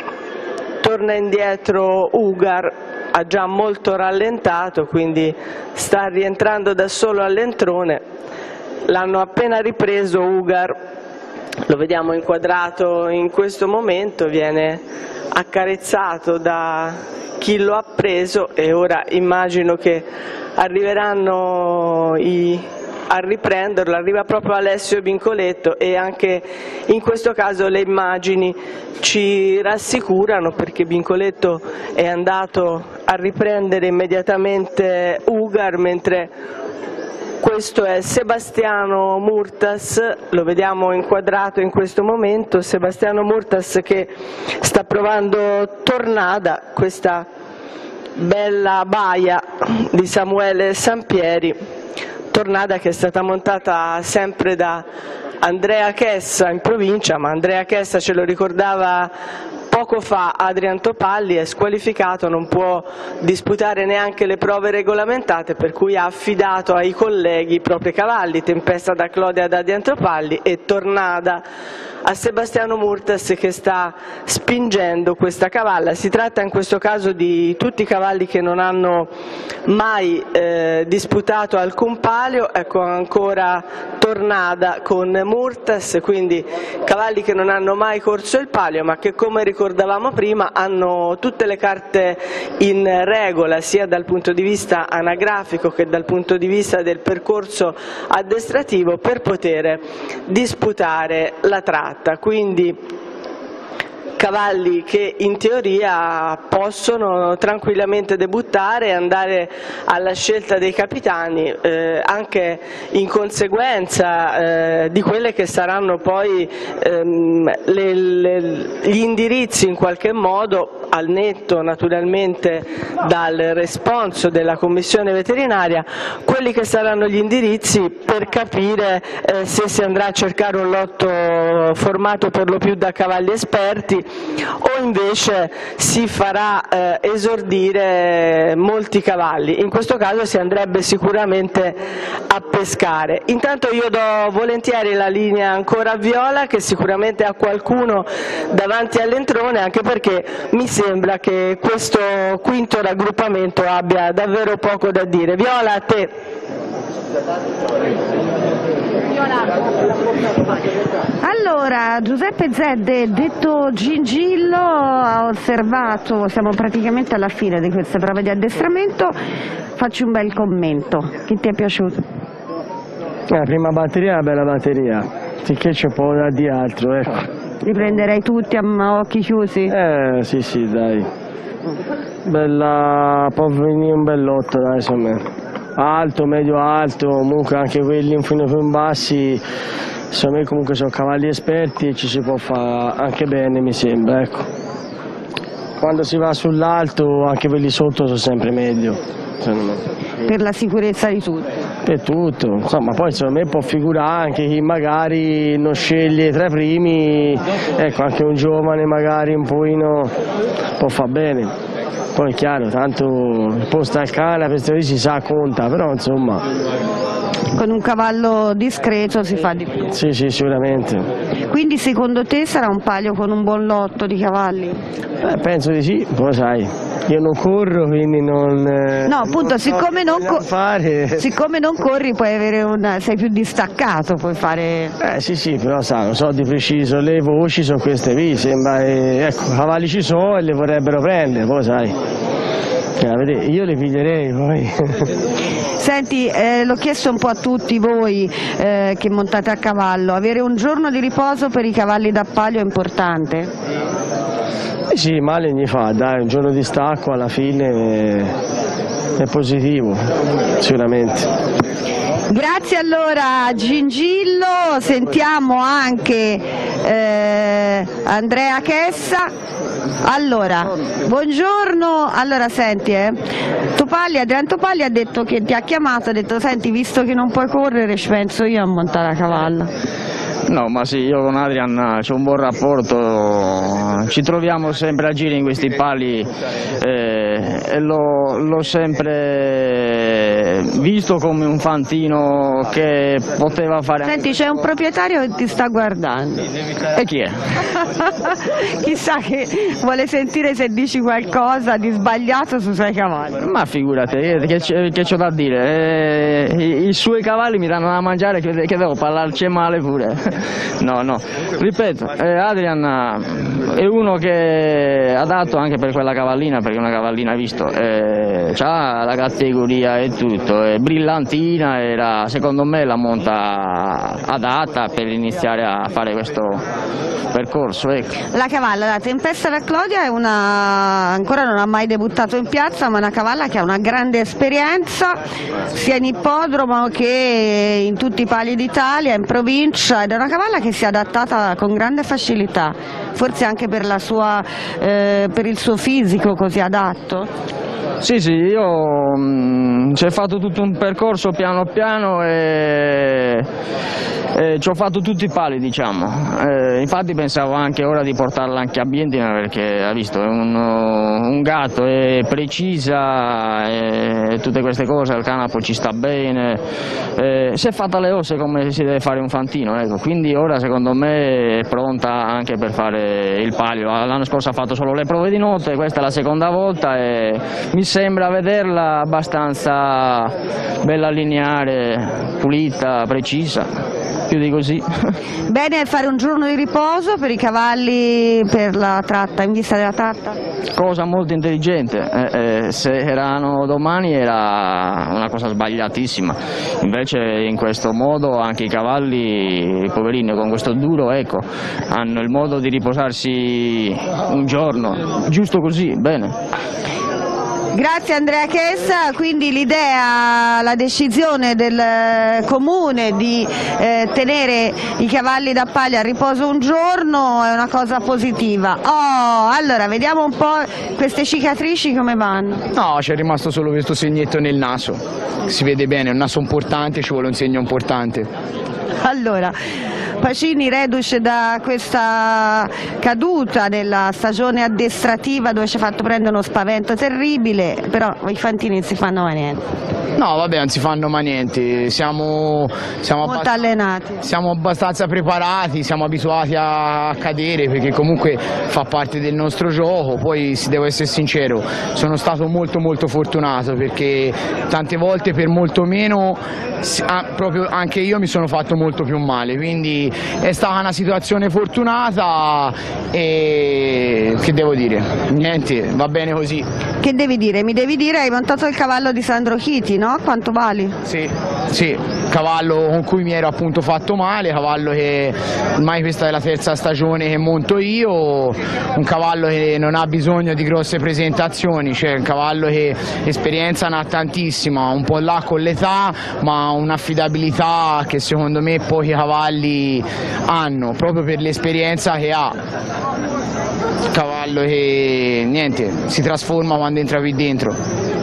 Ugar, ha già molto rallentato, quindi sta rientrando da solo all'entrone. L'hanno appena ripreso Ugar, lo vediamo inquadrato in questo momento, viene accarezzato da chi lo ha preso e ora immagino che arriveranno a riprenderlo. Arriva proprio Alessio Bincoletto e anche in questo caso le immagini ci rassicurano, perché Bincoletto è andato a riprendere immediatamente Ugar, mentre Questo è Sebastiano Murtas, lo vediamo inquadrato in questo momento, Sebastiano Murtas che sta provando Tornada, questa bella baia di Samuele Sampieri, Tornada che è stata montata sempre da Andrea Chessa in provincia, ma Andrea Chessa ce lo ricordava poco fa, Adrian Topalli è squalificato, non può disputare neanche le prove regolamentate, per cui ha affidato ai colleghi i propri cavalli, Tempesta da Clodia ad Adrian Topalli e Tornada a Sebastiano Murtas che sta spingendo questa cavalla. Si tratta in questo caso di tutti i cavalli che non hanno mai disputato alcun palio, ecco ancora Tornada con Murtas, quindi cavalli che non hanno mai corso il palio ma che, come ricordavamo prima, hanno tutte le carte in regola sia dal punto di vista anagrafico che dal punto di vista del percorso addestrativo per poter disputare la tratta. Quindi cavalli che in teoria possono tranquillamente debuttare e andare alla scelta dei capitani, anche in conseguenza di quelle che saranno poi gli indirizzi in qualche modo, al netto naturalmente dal responso della commissione veterinaria, quelli che saranno gli indirizzi per capire se si andrà a cercare un lotto formato per lo più da cavalli esperti o invece si farà esordire molti cavalli. In questo caso si andrebbe sicuramente a pescare. Intanto io do volentieri la linea ancora a Viola, che sicuramente ha qualcuno davanti all'entrone, anche perché mi sembra che questo quinto raggruppamento abbia davvero poco da dire. Viola, a te. Allora, Giuseppe Zedde, detto Gingillo, ha osservato, siamo praticamente alla fine di queste prove di addestramento, facci un bel commento. Chi ti è piaciuto? La prima batteria è una bella batteria, sicché c'è poco da di altro, ecco. Li prenderei tutti a occhi chiusi? Sì, dai. Bella, può venire un bel lotto, dai, insomma. Alto, medio alto, comunque anche quelli un fino più in bassi, secondo me comunque sono cavalli esperti e ci si può fare anche bene, mi sembra, ecco. Quando si va sull'alto anche quelli sotto sono sempre meglio, secondo me. Per la sicurezza di tutti? Per tutto, insomma, poi secondo me può figurare anche chi magari non sceglie tra i primi, ecco, anche un giovane magari un pochino può far bene. Poi è chiaro, tanto il posto al cane, questo si sa, conta, però insomma... Con un cavallo discreto si fa di più? Sì, sicuramente. Quindi secondo te sarà un palio con un buon lotto di cavalli? Penso di sì, poi sai, io non corro, quindi non... No, appunto, siccome non corri puoi avere sei più distaccato, puoi fare... Sì, però sai, non so di preciso, le voci sono queste qui, sembra, ecco, cavalli ci sono e le vorrebbero prendere, poi sai, io le piglierei poi. Senti, l'ho chiesto un po' a tutti voi che montate a cavallo, avere un giorno di riposo per i cavalli da palio è importante? Sì, male gli fa, dai, un giorno di stacco alla fine è positivo, sicuramente. Grazie allora Gingillo, sentiamo anche Andrea Chessa. Allora, buongiorno, allora senti, Adrian Topalli ha detto che ti ha chiamato, ha detto senti, visto che non puoi correre ci penso io a montare a cavallo. No, ma sì, io con Adrian c'ho un buon rapporto, ci troviamo sempre a giri in questi pali e l'ho sempre visto come un fantino che poteva fare... Senti, c'è un proprietario che ti sta guardando. E chi è? Chissà che vuole sentire se dici qualcosa di sbagliato sui suoi cavalli. Ma figurati, che c'ho da dire? I suoi cavalli mi danno da mangiare, che devo parlarci male pure. No, ripeto, Adrian è uno che è adatto anche per quella cavallina, perché una cavallina, visto, c'ha la categoria e tutto, è brillantina, era secondo me la monta adatta per iniziare a fare questo percorso. Ecco. La cavalla, la Tempesta da Clodia, è ancora non ha mai debuttato in piazza, ma è una cavalla che ha una grande esperienza sia in ippodromo che in tutti i pali d'Italia, in provincia, ed è una cavalla che si è adattata con grande facilità, forse anche per il suo fisico così adatto. Sì, io ci ho fatto tutto un percorso piano piano e ci ho fatto tutti i pali, diciamo. Infatti pensavo anche ora di portarla anche a Bientina, perché ha visto, è un gatto, è precisa e tutte queste cose, il canapo ci sta bene, si è fatta le ossa come si deve fare un fantino, ecco. Quindi ora secondo me è pronta anche per fare il palio. L'anno scorso ha fatto solo le prove di notte, questa è la seconda volta e mi sembra vederla abbastanza bella lineare, pulita, precisa. Più di così. Bene fare un giorno di riposo per i cavalli, per la tratta, in vista della tratta? Cosa molto intelligente, se erano domani era una cosa sbagliatissima, invece in questo modo anche i cavalli, i poverini, con questo duro, ecco, hanno il modo di riposarsi un giorno, giusto così, bene. Grazie Andrea Chessa, quindi l'idea, la decisione del comune di tenere i cavalli da paglia a riposo un giorno è una cosa positiva. Allora vediamo un po' queste cicatrici come vanno. No, c'è rimasto solo questo segnetto nel naso, si vede bene, è un naso importante, ci vuole un segno importante. Allora, Pacini reduce da questa caduta nella stagione addestrativa dove ci ha fatto prendere uno spavento terribile, però i fantini non si fanno mai niente. No, vabbè, non si fanno mai niente, siamo molto allenati. Siamo abbastanza preparati, siamo abituati a cadere perché comunque fa parte del nostro gioco. Poi, se devo essere sincero, sono stato molto fortunato perché tante volte per molto meno proprio anche io mi sono fatto molto più male, quindi è stata una situazione fortunata e che devo dire? Niente, va bene così. Che devi dire? Mi devi dire, hai montato il cavallo di Sandro Chiti, no? Quanto vali? Sì, cavallo con cui mi ero appunto fatto male, cavallo che ormai questa è la terza stagione che monto io, un cavallo che non ha bisogno di grosse presentazioni, cioè un cavallo che esperienza ne ha tantissima, un po' là con l'età, ma un'affidabilità che secondo me pochi cavalli hanno, proprio per l'esperienza che ha. Cavallo che niente, si trasforma quando entra qui dentro.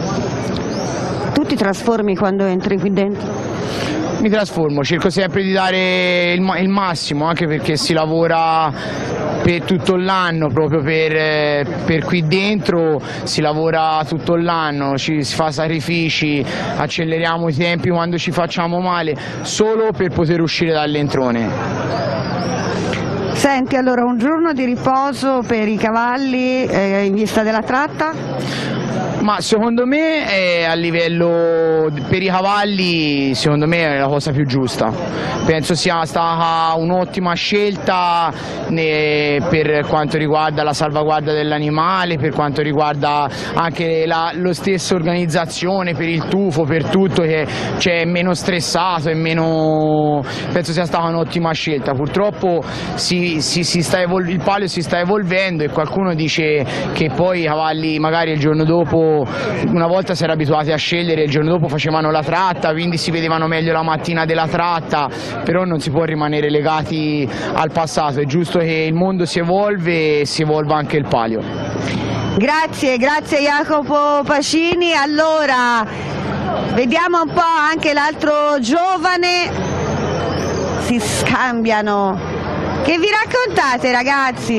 Tu ti trasformi quando entri qui dentro? Mi trasformo, cerco sempre di dare il massimo, anche perché si lavora per tutto l'anno, proprio per qui dentro si lavora tutto l'anno, si fa sacrifici, acceleriamo i tempi quando ci facciamo male, solo per poter uscire dall'entrone. Senti, allora un giorno di riposo per i cavalli in vista della tratta? Ma secondo me a livello per i cavalli secondo me è la cosa più giusta, penso sia stata un'ottima scelta per quanto riguarda la salvaguardia dell'animale, per quanto riguarda anche lo stesso organizzazione per il tufo, per tutto, che è meno stressato e meno, penso sia stata un'ottima scelta. Purtroppo il palio si sta evolvendo e qualcuno dice che poi i cavalli magari il giorno dopo, una volta si era abituati a scegliere, il giorno dopo facevano la tratta, quindi si vedevano meglio la mattina della tratta, però non si può rimanere legati al passato, è giusto che il mondo si evolve e si evolva anche il palio. Grazie Jacopo Pacini. Allora vediamo un po' anche l'altro giovane, si scambiano. Che vi raccontate ragazzi?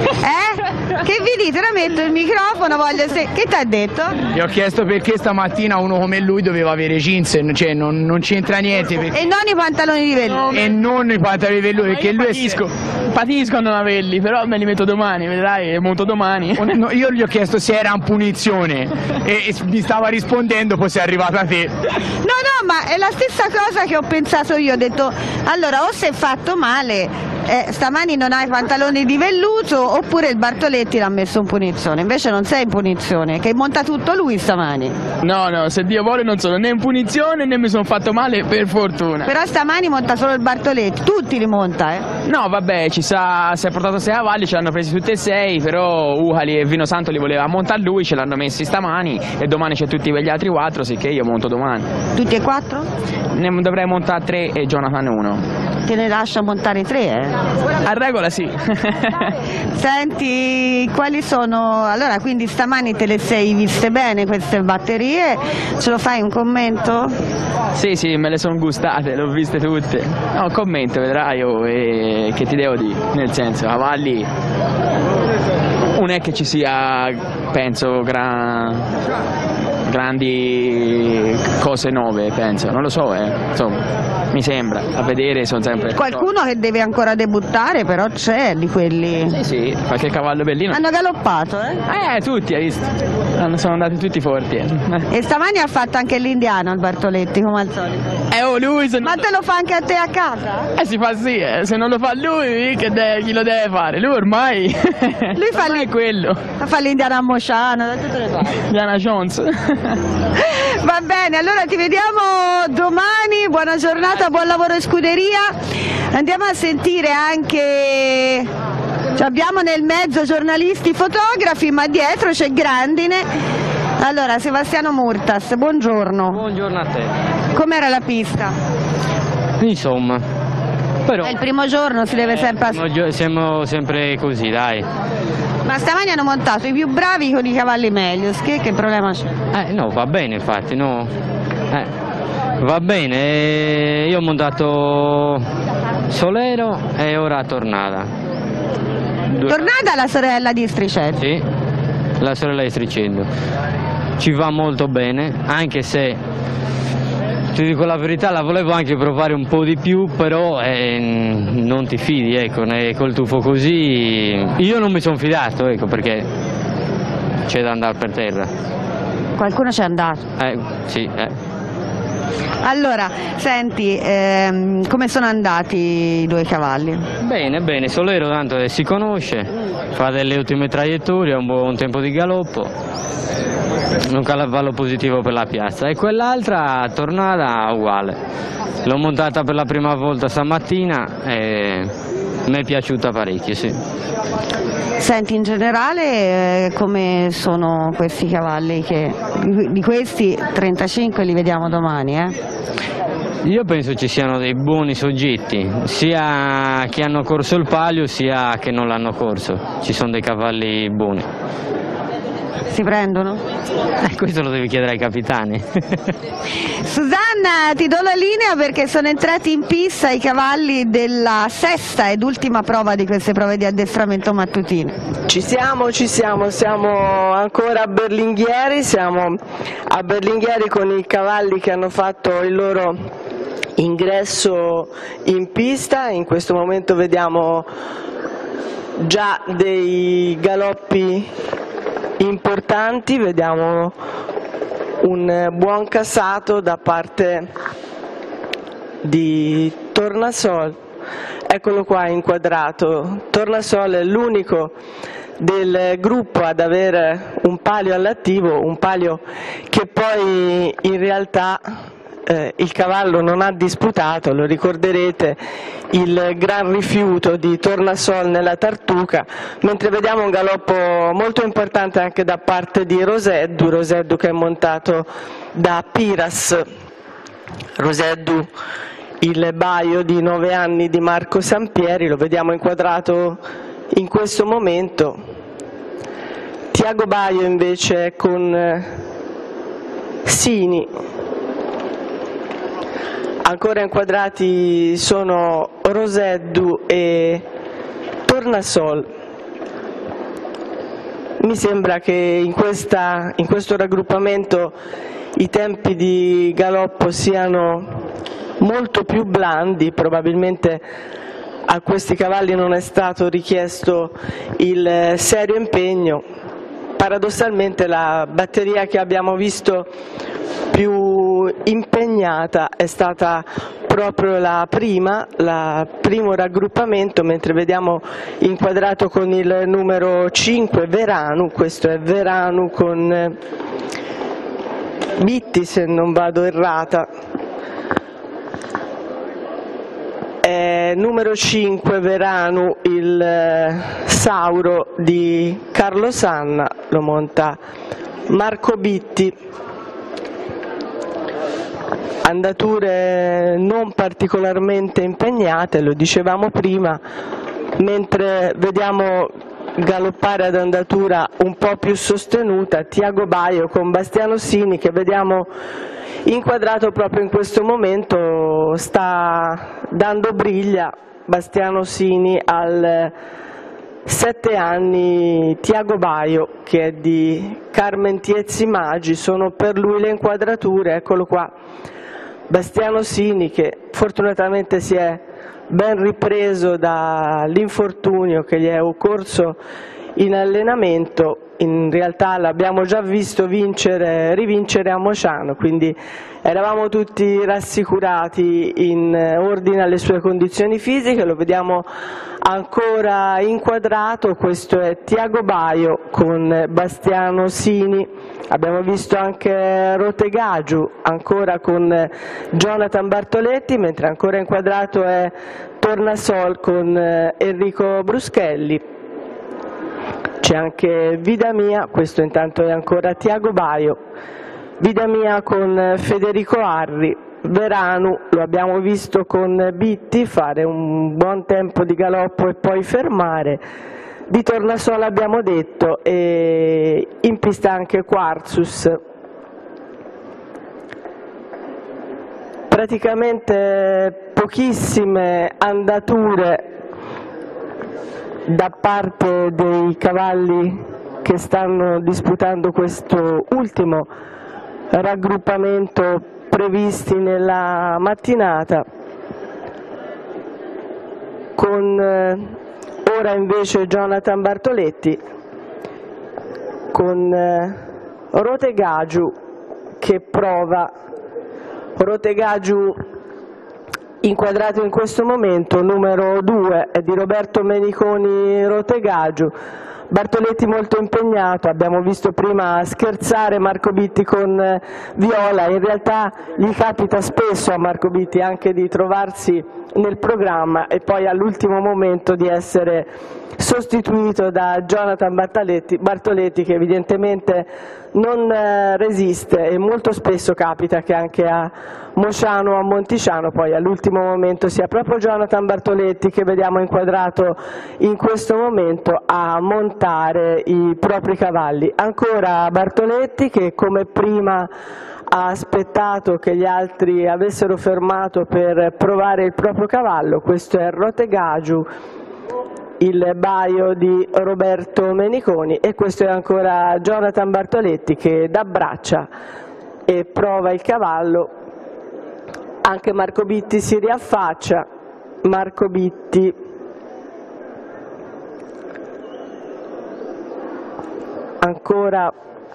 Che vi dite? Ora metto il microfono, che ti ha detto? Gli ho chiesto perché stamattina uno come lui doveva avere jeans, cioè non c'entra niente. E non i pantaloni di velluto? E non i pantaloni di velluto, perché lui patisco a non averli, però me li metto domani, vedrai, è molto domani. No, io gli ho chiesto se era in punizione e mi stava rispondendo, poi sei arrivata a te. No, ma è la stessa cosa che ho pensato io, ho detto, allora o si è fatto male Stamani non hai pantaloni di velluto, oppure il Bartoletti l'ha messo in punizione, invece non sei in punizione, che monta tutto lui stamani. No, se Dio vuole non sono né in punizione né mi sono fatto male, per fortuna. Però stamani monta solo il Bartoletti, tutti li monta, No, vabbè, si è portato 6 cavalli, ce l'hanno presi tutti e 6, però Uhali e Vino Santo li voleva montare lui, ce l'hanno messi stamani e domani c'è tutti quegli altri 4, sicché io monto domani. Tutti e 4? Ne dovrei montare 3 e Jonathan 1. Te ne lascia montare 3, A regola sì. Senti, quali sono... Allora, quindi stamani te le sei viste bene queste batterie, ce lo fai un commento? Sì, me le sono gustate, le ho viste tutte. No, commento, vedrai, che ti devo dire, nel senso, cavalli... Non è che ci sia, penso, grandi cose nuove, penso, non lo so, insomma. Mi sembra, a vedere sono sempre... Qualcuno che deve ancora debuttare, però c'è di quelli... Sì, qualche cavallo bellino. Hanno galoppato, tutti, hai visto? Sono andati tutti forti. E stamani ha fatto anche l'indiano il Bartoletti, come al solito. Lui se Ma te lo fa anche a te a casa? Si fa sì, se non lo fa lui, chi lo deve fare? Lui ormai... Lui fa quello. Fa l'indiano a Mosciano, da tutte le parti. Indiana Jones. Va bene, allora ti vediamo domani, buona giornata, buon lavoro in scuderia. Andiamo a sentire anche, abbiamo nel mezzo giornalisti, fotografi, ma dietro c'è Grandine. Allora, Sebastiano Murtas, buongiorno. Buongiorno a te. Com'era la pista? Insomma, però... È il primo giorno, si deve sempre... Siamo sempre così, dai. Ma stamani hanno montato i più bravi con i cavalli meglio, che problema c'è? No, va bene infatti, no. Va bene, io ho montato Solero e ora Tornada. Tornada la sorella di Stricello? Sì, la sorella di Stricello. Ci va molto bene, anche se, ti dico la verità, la volevo anche provare un po' di più, però non ti fidi, ecco, col tuffo così. Io non mi sono fidato, ecco, perché c'è da andare per terra. Qualcuno c'è andato? Sì. Allora, senti, come sono andati i due cavalli? Bene, Solero tanto si conosce, fa delle ottime traiettorie, ha un buon tempo di galoppo, un cavallo positivo per la piazza, e quell'altra Tornada uguale. L'ho montata per la prima volta stamattina e mi è piaciuta parecchio, sì. Senti, in generale come sono questi cavalli? Di questi 35 li vediamo domani, Io penso ci siano dei buoni soggetti, sia che hanno corso il palio sia che non l'hanno corso. Ci sono dei cavalli buoni. Si prendono? Questo lo devi chiedere ai capitani. Susanna, ti do la linea perché sono entrati in pista i cavalli della sesta ed ultima prova di queste prove di addestramento mattutino. Ci siamo, siamo ancora a Berlinghieri, siamo a Berlinghieri con i cavalli che hanno fatto il loro ingresso in pista. In questo momento vediamo già dei galoppi importanti, vediamo un buon cassato da parte di Tornasol. Eccolo qua inquadrato. Tornasol è l'unico del gruppo ad avere un palio all'attivo, un palio che poi in realtà il cavallo non ha disputato. Lo ricorderete, il gran rifiuto di Tornasol nella Tartuca, mentre vediamo un galoppo molto importante anche da parte di Roseddu che è montato da Piras. Roseddu, il baio di 9 anni di Marco Sampieri, lo vediamo inquadrato in questo momento. Tiago Baio invece con Sini. Ancora inquadrati sono Roseddu e Tornasol. Mi sembra che in questo raggruppamento i tempi di galoppo siano molto più blandi, probabilmente a questi cavalli non è stato richiesto il serio impegno. Paradossalmente la batteria che abbiamo visto più impegnata è stata proprio il primo raggruppamento, mentre vediamo inquadrato con il numero 5 Veranu. Questo è Veranu con Bitti, se non vado errata. Numero 5 Veranu, il Sauro di Carlo Sanna, lo monta Marco Bitti. Andature non particolarmente impegnate, lo dicevamo prima, mentre vediamo galoppare ad andatura un po' più sostenuta Tiago Baio con Bastiano Sini, che vediamo inquadrato proprio in questo momento, sta dando briglia. Bastiano Sini al 7 anni, Tiago Baio che è di Carmen Tiezzi Maggi, sono per lui le inquadrature, eccolo qua. Bastiano Sini che fortunatamente si è ben ripreso dall'infortunio che gli è occorso in allenamento. In realtà l'abbiamo già visto rivincere a Mociano, quindi eravamo tutti rassicurati in ordine alle sue condizioni fisiche. Lo vediamo ancora inquadrato, questo è Tiago Baio con Bastiano Sini. Abbiamo visto anche Rotegagiu ancora con Jonathan Bartoletti, mentre ancora inquadrato è Tornasol con Enrico Bruschelli. C'è anche Vida Mia, questo intanto è ancora Tiago Baio, Vida Mia con Federico Arri. Veranu lo abbiamo visto con Bitti fare un buon tempo di galoppo e poi fermare. Di Tornasol abbiamo detto, e in pista anche Quarzus. Praticamente pochissime andature da parte dei cavalli che stanno disputando questo ultimo raggruppamento previsti nella mattinata, con ora invece Jonathan Bartoletti con Rotegagiu che prova. Rotegagiu inquadrato in questo momento, numero 2 è di Roberto Meniconi Rotegagiu. Bartoletti molto impegnato, abbiamo visto prima scherzare Marco Bitti con Viola, in realtà gli capita spesso a Marco Bitti anche di trovarsi nel programma e poi all'ultimo momento di essere sostituito da Jonathan Bartoletti che evidentemente non resiste, e molto spesso capita che anche a Mociano o a Monticiano poi all'ultimo momento sia proprio Jonathan Bartoletti che vediamo inquadrato in questo momento a montare i propri cavalli. Ancora Bartoletti che come prima ha aspettato che gli altri avessero fermato per provare il proprio cavallo. Questo è Rotegagiu, il Baio di Roberto Meniconi, e questo è ancora Jonathan Bartoletti che dà braccia e prova il cavallo. Anche Marco Bitti si riaffaccia, Marco Bitti ancora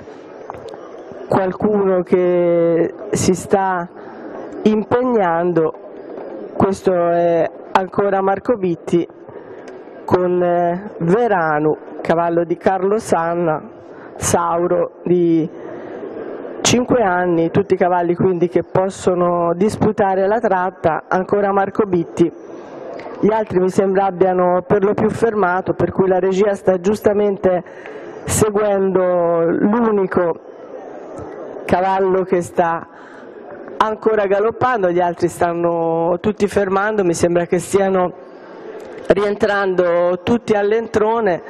qualcuno che si sta impegnando, questo è ancora Marco Bitti con Veranu, cavallo di Carlo Sanna, Sauro di 5 anni, tutti i cavalli quindi che possono disputare la tratta. Ancora Marco Bitti, gli altri mi sembra abbiano per lo più fermato, per cui la regia sta giustamente seguendo l'unico cavallo che sta ancora galoppando, gli altri stanno tutti fermando, mi sembra che stiano rientrando tutti all'entrone,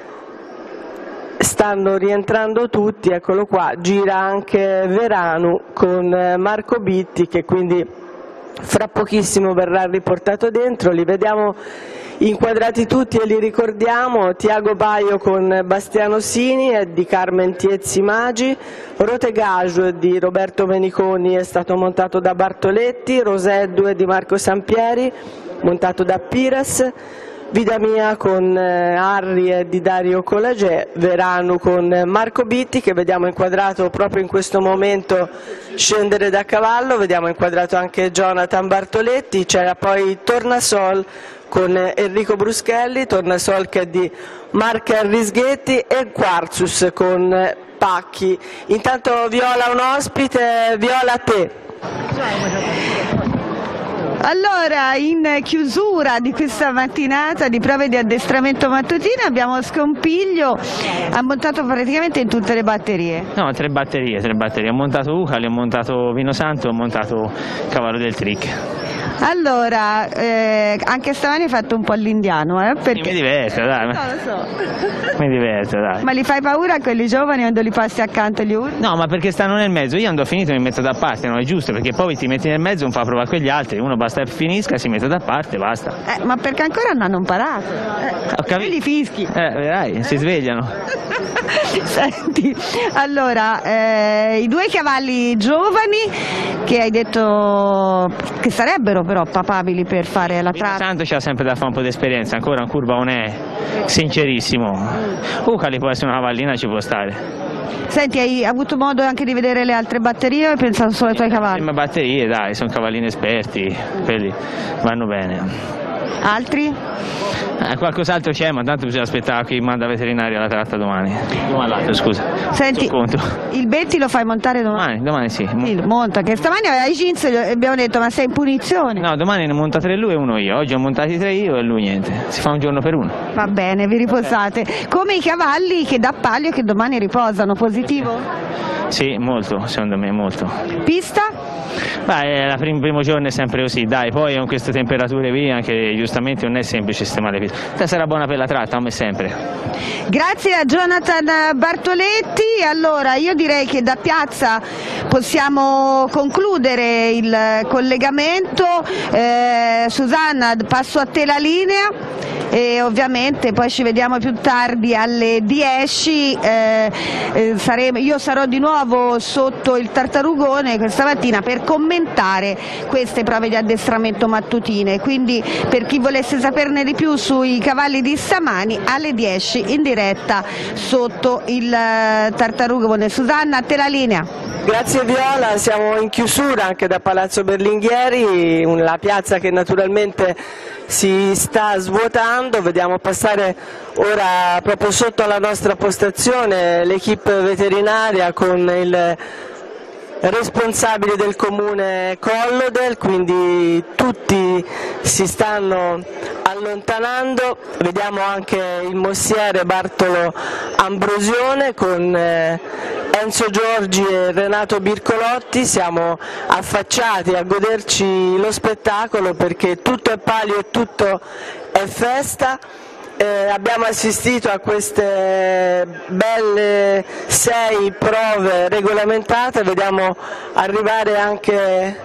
stanno rientrando tutti, eccolo qua, gira anche Veranu con Marco Bitti che quindi fra pochissimo verrà riportato dentro. Li vediamo inquadrati tutti e li ricordiamo: Tiago Baio con Bastiano Sini è di Carmen Tiezzi Maggi, Rotegagiu di Roberto Meniconi è stato montato da Bartoletti, Roseddu è di Marco Sampieri montato da Pires, Vida Mia con Harry e di Dario Colagè, Verano con Marco Bitti, che vediamo inquadrato proprio in questo momento scendere da cavallo, vediamo inquadrato anche Jonathan Bartoletti, c'era poi Tornasol con Enrico Bruschelli, Tornasol che è di Marco Risghetti, e Quarzus con Pacchi. Intanto Viola un ospite, Viola a te. Allora, in chiusura di questa mattinata di prove di addestramento mattutino abbiamo Scompiglio, ha montato praticamente in tutte le batterie. No, tre batterie. Ho montato Ucali, ho montato Vino Santo, ho montato Cavallo del Trick. Allora, anche stamani hai fatto un po' all'indiano, perché... Mi diverto, dai. No, lo so. Mi diverto, dai. Ma li fai paura a quelli giovani quando li passi accanto e li urli? No, ma perché stanno nel mezzo, io quando ho finito mi metto da parte, no, è giusto, perché poi ti metti nel mezzo, non fa prova con gli altri, uno basta che finisca, si mette da parte, basta. Ma perché ancora non hanno imparato? Ho capito. Li fischi. Vedrai, si svegliano. Senti, allora, i due cavalli giovani che hai detto che sarebbero però papabili per fare la tratta. Tanto c'ha sempre da fare un po' di esperienza, ancora in curva non è sincerissimo. Ucali può essere una cavallina, ci può stare. Senti, hai avuto modo anche di vedere le altre batterie o hai pensato solo ai tuoi cavalli? Le batterie, dai, sono cavallini esperti, quelli vanno bene. Altri? Qualcos'altro c'è, ma tanto bisogna aspettare chi manda veterinario alla tratta domani. Domani, scusa. Senti, il Betti lo fai montare domani? Domani sì. Monta, che stamani aveva i jeans e abbiamo detto ma sei in punizione. No, domani ne monta 3 lui e 1 io. Oggi ho montati 3 io e lui niente. Si fa un giorno per uno. Va bene, vi riposate. Come i cavalli che da palio che domani riposano, positivo? Sì, molto, secondo me molto. Pista? Beh, il primo giorno è sempre così, dai, poi con queste temperature qui anche giustamente non è semplice sistemare le piste. Sarà buona per la tratta, come sempre. Grazie a Jonathan Bartoletti. Allora, io direi che da piazza possiamo concludere il collegamento. Susanna, passo a te la linea. E ovviamente poi ci vediamo più tardi alle 10, io sarò di nuovo sotto il Tartarugone questa mattina per commentare queste prove di addestramento mattutine, quindi per chi volesse saperne di più sui cavalli di stamani alle 10 in diretta sotto il Tartarugone. Susanna, a te la linea. Grazie Viola, siamo in chiusura anche da Palazzo Berlinghieri, la piazza che naturalmente si sta svuotando, vediamo passare ora proprio sotto la nostra postazione l'equipe veterinaria con il responsabile del comune Collodel, quindi tutti si stanno allontanando, vediamo anche il mossiere Bartolo Ambrosione con Enzo Giorgi e Renato Bircolotti, siamo affacciati a goderci lo spettacolo perché tutto è palio e tutto è festa. Abbiamo assistito a queste belle 6 prove regolamentate, vediamo arrivare anche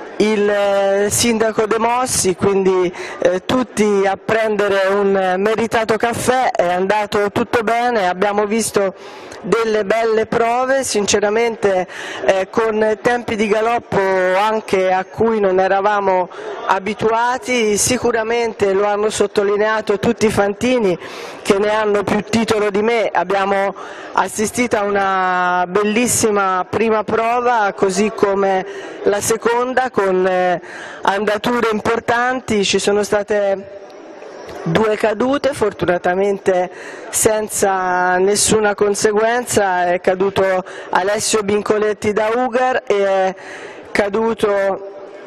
il sindaco De Mossi, quindi tutti a prendere un meritato caffè, è andato tutto bene, abbiamo visto delle belle prove, sinceramente con tempi di galoppo anche a cui non eravamo abituati, sicuramente lo hanno sottolineato tutti i fantini che ne hanno più titolo di me, abbiamo assistito a una bellissima prima prova così come la seconda con andature importanti, ci sono state 2 cadute, fortunatamente senza nessuna conseguenza, è caduto Alessio Bincoletti da Ugar e è caduto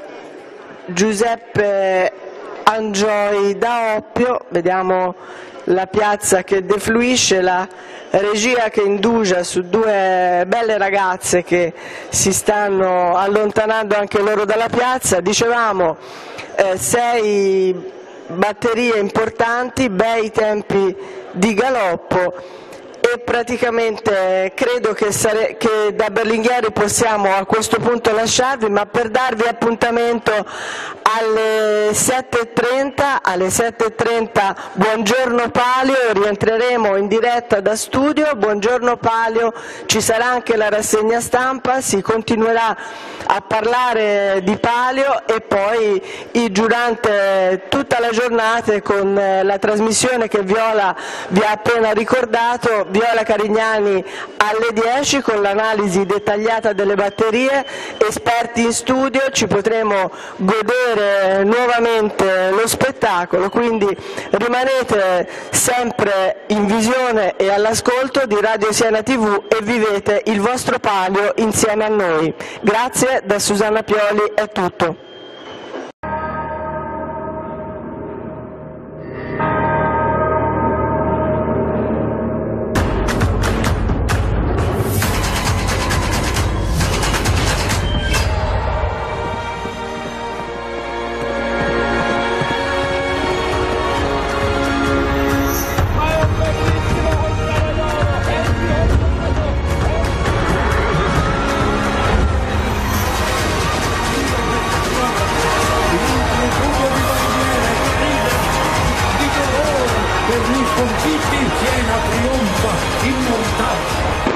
Giuseppe Angioi da Oppio, vediamo la piazza che defluisce, la regia che indugia su 2 belle ragazze che si stanno allontanando anche loro dalla piazza, dicevamo 6 batterie importanti, bei tempi di galoppo e praticamente credo che da Berlinghieri possiamo a questo punto lasciarvi, ma per darvi appuntamento alle 7:30, buongiorno Palio, rientreremo in diretta da studio, buongiorno Palio, ci sarà anche la rassegna stampa, si continuerà a parlare di Palio e poi durante tutta la giornata con la trasmissione che Viola vi ha appena ricordato, Viola Carignani alle 10 con l'analisi dettagliata delle batterie, esperti in studio, ci potremo godere nuovamente lo spettacolo, quindi rimanete sempre in visione e all'ascolto di Radio Siena TV e vivete il vostro Palio insieme a noi. Grazie, da Susanna Pioli è tutto. Per gli sconfitti Siena trionfa immortale.